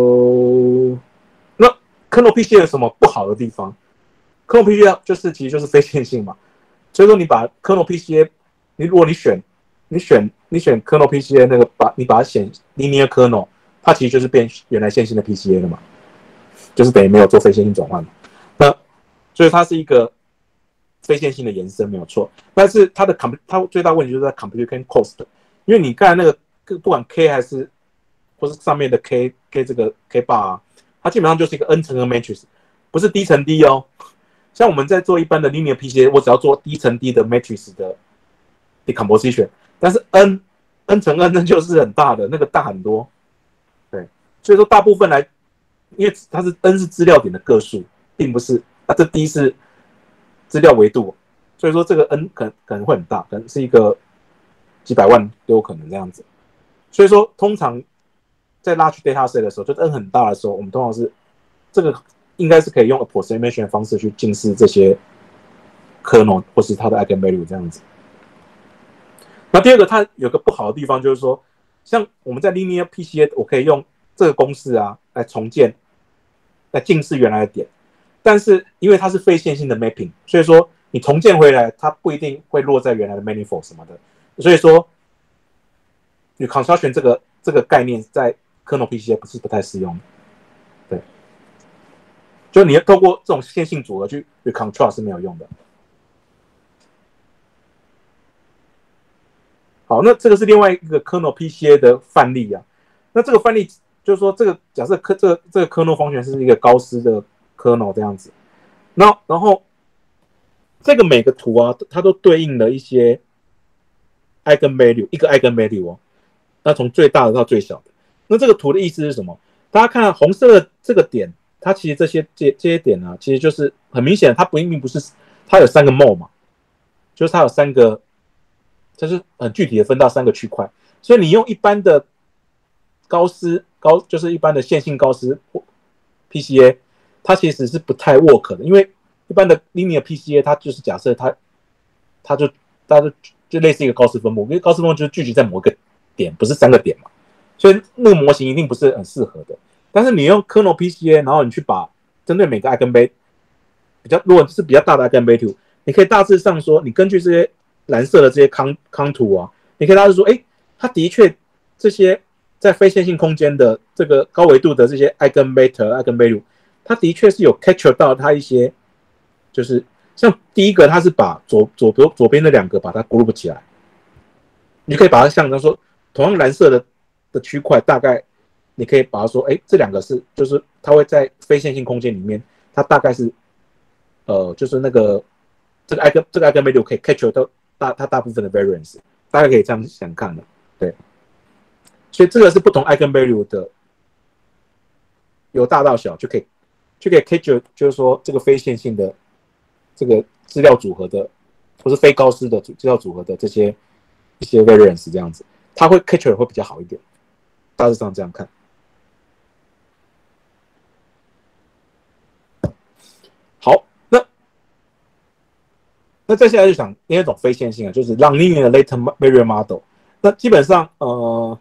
S1: 那 kernel PCA 有什么不好的地方 ？kernel PCA 其实就是非线性嘛，所以说你把 kernel PCA， 如果你选 kernel PCA 那个你把它选 linear kernel， 它其实就是变原来线性的 PCA 了嘛，就是等于没有做非线性转换嘛。那所以它是一个非线性的延伸没有错，但是它最大问题就是在 computation cost， 因为你刚才那个不管 K 或是上面的 K 这个 K bar 啊，它基本上就是一个 n 乘 n matrix， 不是 d 乘 d 哦。像我们在做一般的 linear PCA， 我只要做 d 乘 d 的 matrix 的 decomposition， 但是 n 乘 n 那就是很大的，那个大很多。对，所以说大部分因为它是 n 是资料点的个数，并不是这 d 是资料维度，所以说这个 n 可能会很大，可能是一个几百万都有可能这样子。所以说通常在 large data set 的时候，就 n 很大的时候，我们通常是这个应该是可以用 approximation 的方式去近似这些 kernel 或是它的 eigenvalue 这样子。 那第二个，它有个不好的地方就是说，像我们在 Linear PCA， 我可以用这个公式啊来重建，来近似原来的点，但是因为它是非线性的 mapping， 所以说你重建回来，它不一定会落在原来的 manifold 什么的，所以说reconstruction 这个概念在 kernel PCA 不太适用的，对，就你要透过这种线性组合去 reconstruct 是没有用的。好，那这个是另外一个 kernel PCA 的范例啊。那这个范例就是说，这个假设这个 kernel function 是一个高斯的 kernel 这样子，然后这个每个图啊，它都对应了一些 eigenvalue， 一个 eigenvalue 哦。那从最大的到最小的，那这个图的意思是什么？大家看红色的这个点，它其实这些点啊，其实就是很明显，它并不是它有3个 mode 嘛，就是它有3个。就是很具体的分到3个区块，所以你用一般的就是一般的线性高斯 PCA， 它其实是不太 work 的，因为一般的 linear PCA 它就是假设它就类似一个高斯分布，因为高斯分布就是聚集在某一个点，不是3个点嘛，所以那个模型一定不是很适合的。但是你用 kernel PCA， 然后你去把针对每个 eigenvalue 如果是比较大的 eigenvalue， 你可以大致上说，你根据这些蓝色的这些康图啊，你可以大致说，它的确这些在非线性空间的这个高维度的这些 eigenvalue， 它的确是有 capture 到它一些，就是像第一个，它是把左边的2个把它 group 起来，你可以把它像说同样蓝色的区块，大概你可以把它说，这2个是就是它会在非线性空间里面，它大概是就是那个这个 eigenvalue 可以 capture 到它大部分的 variance， 大概可以这样想看的，对。所以这个是不同 eigenvalue 的，由大到小就可以 capture， 就是说这个非线性的这个资料组合的，或是非高斯的资料组合的一些 variance 这样子，它会 capture 会比较好一点，大致上这样看。好。那再下来就讲另一种非线性啊，就是 non-linear latent variable model。那基本上，我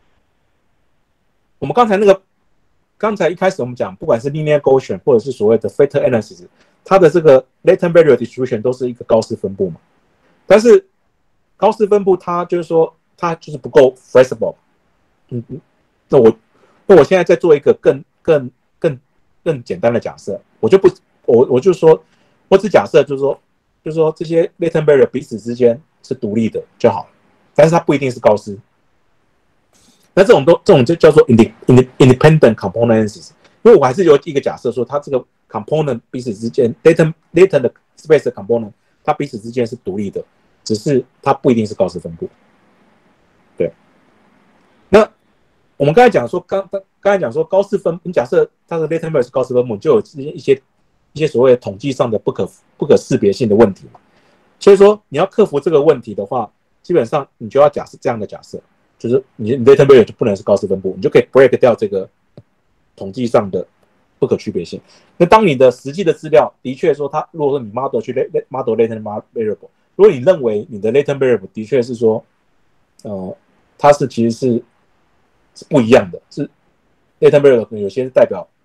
S1: 们刚才一开始我们讲，不管是 linear Gaussian 或者是所谓的 Factor analysis， 它的这个 latent variable distribution 都是一个高斯分布嘛。但是高斯分布它就是说它就是不够 flexible。那我现在在做一个更简单的假设，我就说，我只假设就是说这些 latent variable 彼此之间是独立的就好了，但是它不一定是高斯。那这种就叫做 independent component analysis， 因为我还是有一个假设说，它这个 component 彼此之间 latent 的 space 的 component， 它彼此之间是独立的，只是它不一定是高斯分布。对。那我们刚才讲说，高斯分，你假设它的 latent variable 是高斯分布，就有一些所谓的统计上的不可识别性的问题嘛。所以说你要克服这个问题的话，基本上你就要假设这样的假设，就是你 latent variable 就不能是高斯分布，你就可以 break 掉这个统计上的不可区别性。那当你的实际的资料的确说它，如果说你 model 去 model latent variable， 如果你认为你的 latent variable 的确是说，它其实是不一样的，是 latent variable 有些是代表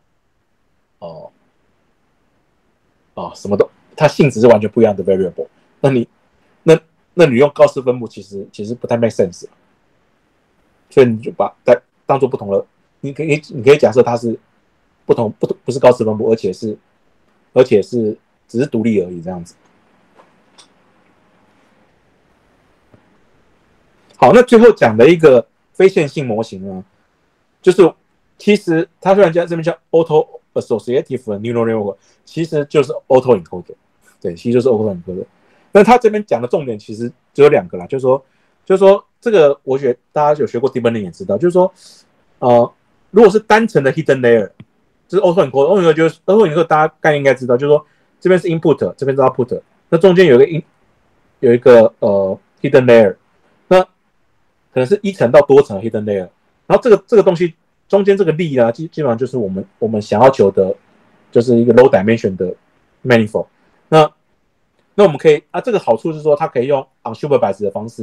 S1: 什么都，它性质是完全不一样的 variable。那你用高斯分布其实不太 make sense， 所以你就把它当做不同的，你可以假设它是不是高斯分布，而且是只是独立而已这样子。好，那最后讲的一个非线性模型呢，就是其实它虽然这边叫 auto associative neural network， 其实就是 auto encoder， 对，其实就是 auto encoder。那他这边讲的重点其实只有2个啦，就是说这个我觉得大家有学过 deep learning 也知道，就是说如果是单层的 hidden layer， 就是 auto encoder， 就是 auto encoder 大家概念应该知道，就是说这边是 input， 这边是 output， 那中间有一个hidden layer， 那可能是1层到多层的 hidden layer， 然后这个东西中间这个力啊，基本上就是我们想要求的，就是一个 low dimension 的 manifold。那我们可以这个好处是说，它可以用 unsupervised 的方式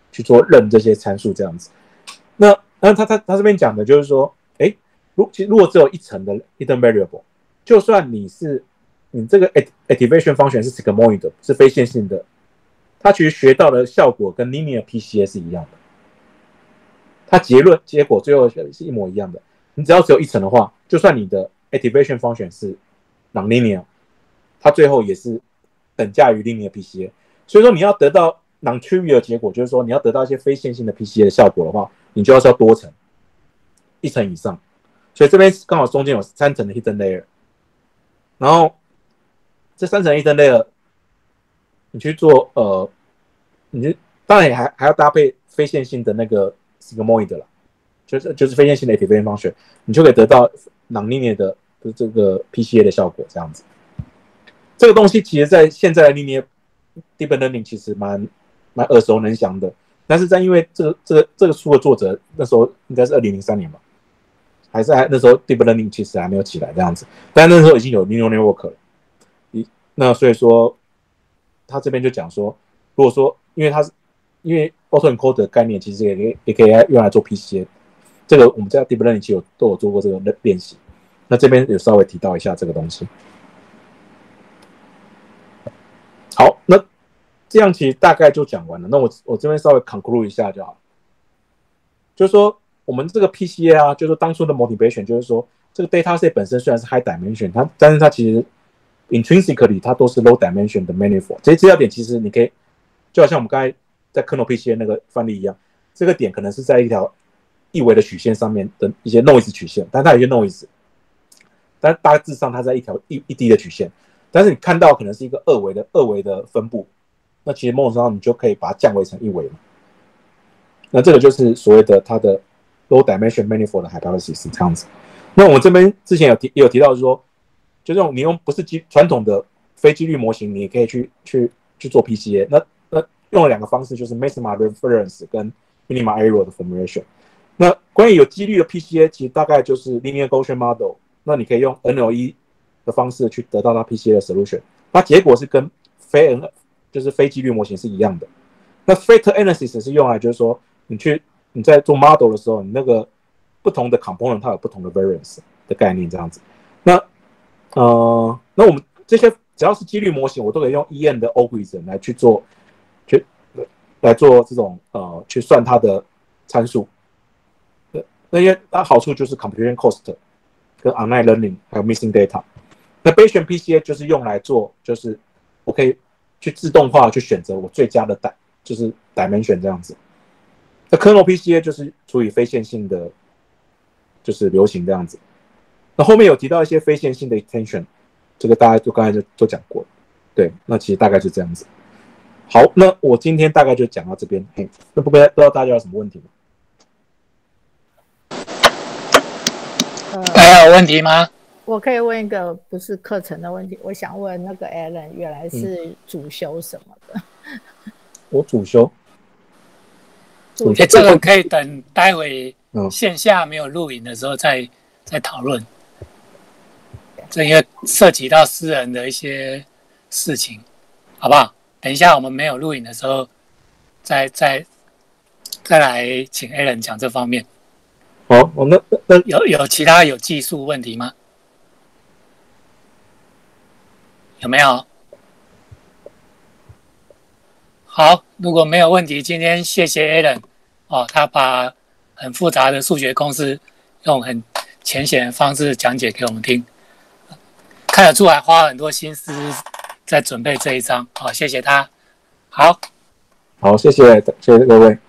S1: 去做认这些参数这样子。那他这边讲的就是说，如果只有一层的 hidden variable， 就算你这个 activation function 是 sigmoid 是非线性的，它其实学到的效果跟 linear PCA 是一样的，它结果最后是一模一样的。你只要只有一层的话，就算你的 activation function 是 non-linear， 它最后也是等价于 linear PCA。所以说你要得到 non-trivial 的结果，就是说你要得到一些非线性的 PCA 的效果的话，你就要多层，一层以上。所以这边刚好中间有3层的 hidden layer， 然后这3层 hidden layer 你去做你当然还要搭配非线性的那个 sigmoid 啦，就是非线性的 activation function， 你就可以得到 non-linear 的这个 PCA 的效果这样子。这个东西其实在现在的 linear deep learning 其实蛮耳熟能详的，但是因为这个书的作者那时候应该是2003年吧，还是那时候 deep learning 其实还没有起来这样子，但那时候已经有 neural network 了。那所以说他这边就讲说，如果说因为 autoencoder 的概念其实也可以用来做 PCA， 这个我们在 deep learning 其实都有做过这个练习。那这边有稍微提到一下这个东西。好，那这样其实大概就讲完了。那我这边稍微 conclude 一下就好，就是说我们这个 PCA 啊，就是说当初的 motivation 就是说，这个 dataset 本身虽然是 high dimension， 但是它其实 intrinsically 它都是 low dimension 的 manifold。这些资料点其实你可以，就好像我们刚才在 kernel PCA 那个范例一样，这个点可能是在一条一维的曲线上面的一些 noise 曲线，但它有一些 noise， 但大致上它在一条一滴的曲线，但是你看到可能是一个二维的分布，那其实某种程度上你就可以把它降维成一维嘛。那这个就是所谓的它的 low dimension manifold 的 hypothesis 这样子。那我们这边之前也有提到说，就这种你用不是传统的非几率模型，你也可以去做 PCA。那用了2个方式，就是 maxima reference 跟 minima error 的 formulation。那关于有几率的 PCA， 其实大概就是 linear Gaussian model。那你可以用 NLE 的方式去得到它 PCA 的 solution。那结果是跟就是非几率模型是一样的。那 factor analysis 是用来就是说你在做 model 的时候，你那个不同的 component 它有不同的 variance 的概念这样子。那我们这些只要是几率模型，我都可以用 EM 的 algorithm 来做这种去算它的参数。那些它好处就是 computation cost 跟 online learning 还有 missing data。那 Bayesian PCA 就是用来做，就是我可以去自动化去选择我最佳的就是 dimension 这样子。那 kernel PCA 就是处理非线性的，就是流行这样子。那后面有提到一些非线性的 extension， 这个大家就刚才就都讲过了。对，那其实大概是这样子。好，那我今天大概就讲到这边。那不知道大家有什么问题吗？
S2: 还有问题吗？
S3: 我可以问一个不是课程的问题，我想问那个 Alan 原来是主修什么的？
S1: 我主修。
S2: 这个可以等待会线下没有录影的时候再讨论。这因为涉及到私人的一些事情，好不好？等一下我们没有录影的时候，再来请 Alan 讲这方面。
S1: 好，那
S2: 有其他有技术问题吗？有没有？好，如果没有问题，今天谢谢 Alan 他把很复杂的数学公式用很浅显的方式讲解给我们听，看得出来花很多心思在准备这一章，谢谢他。好，
S1: 谢谢各位。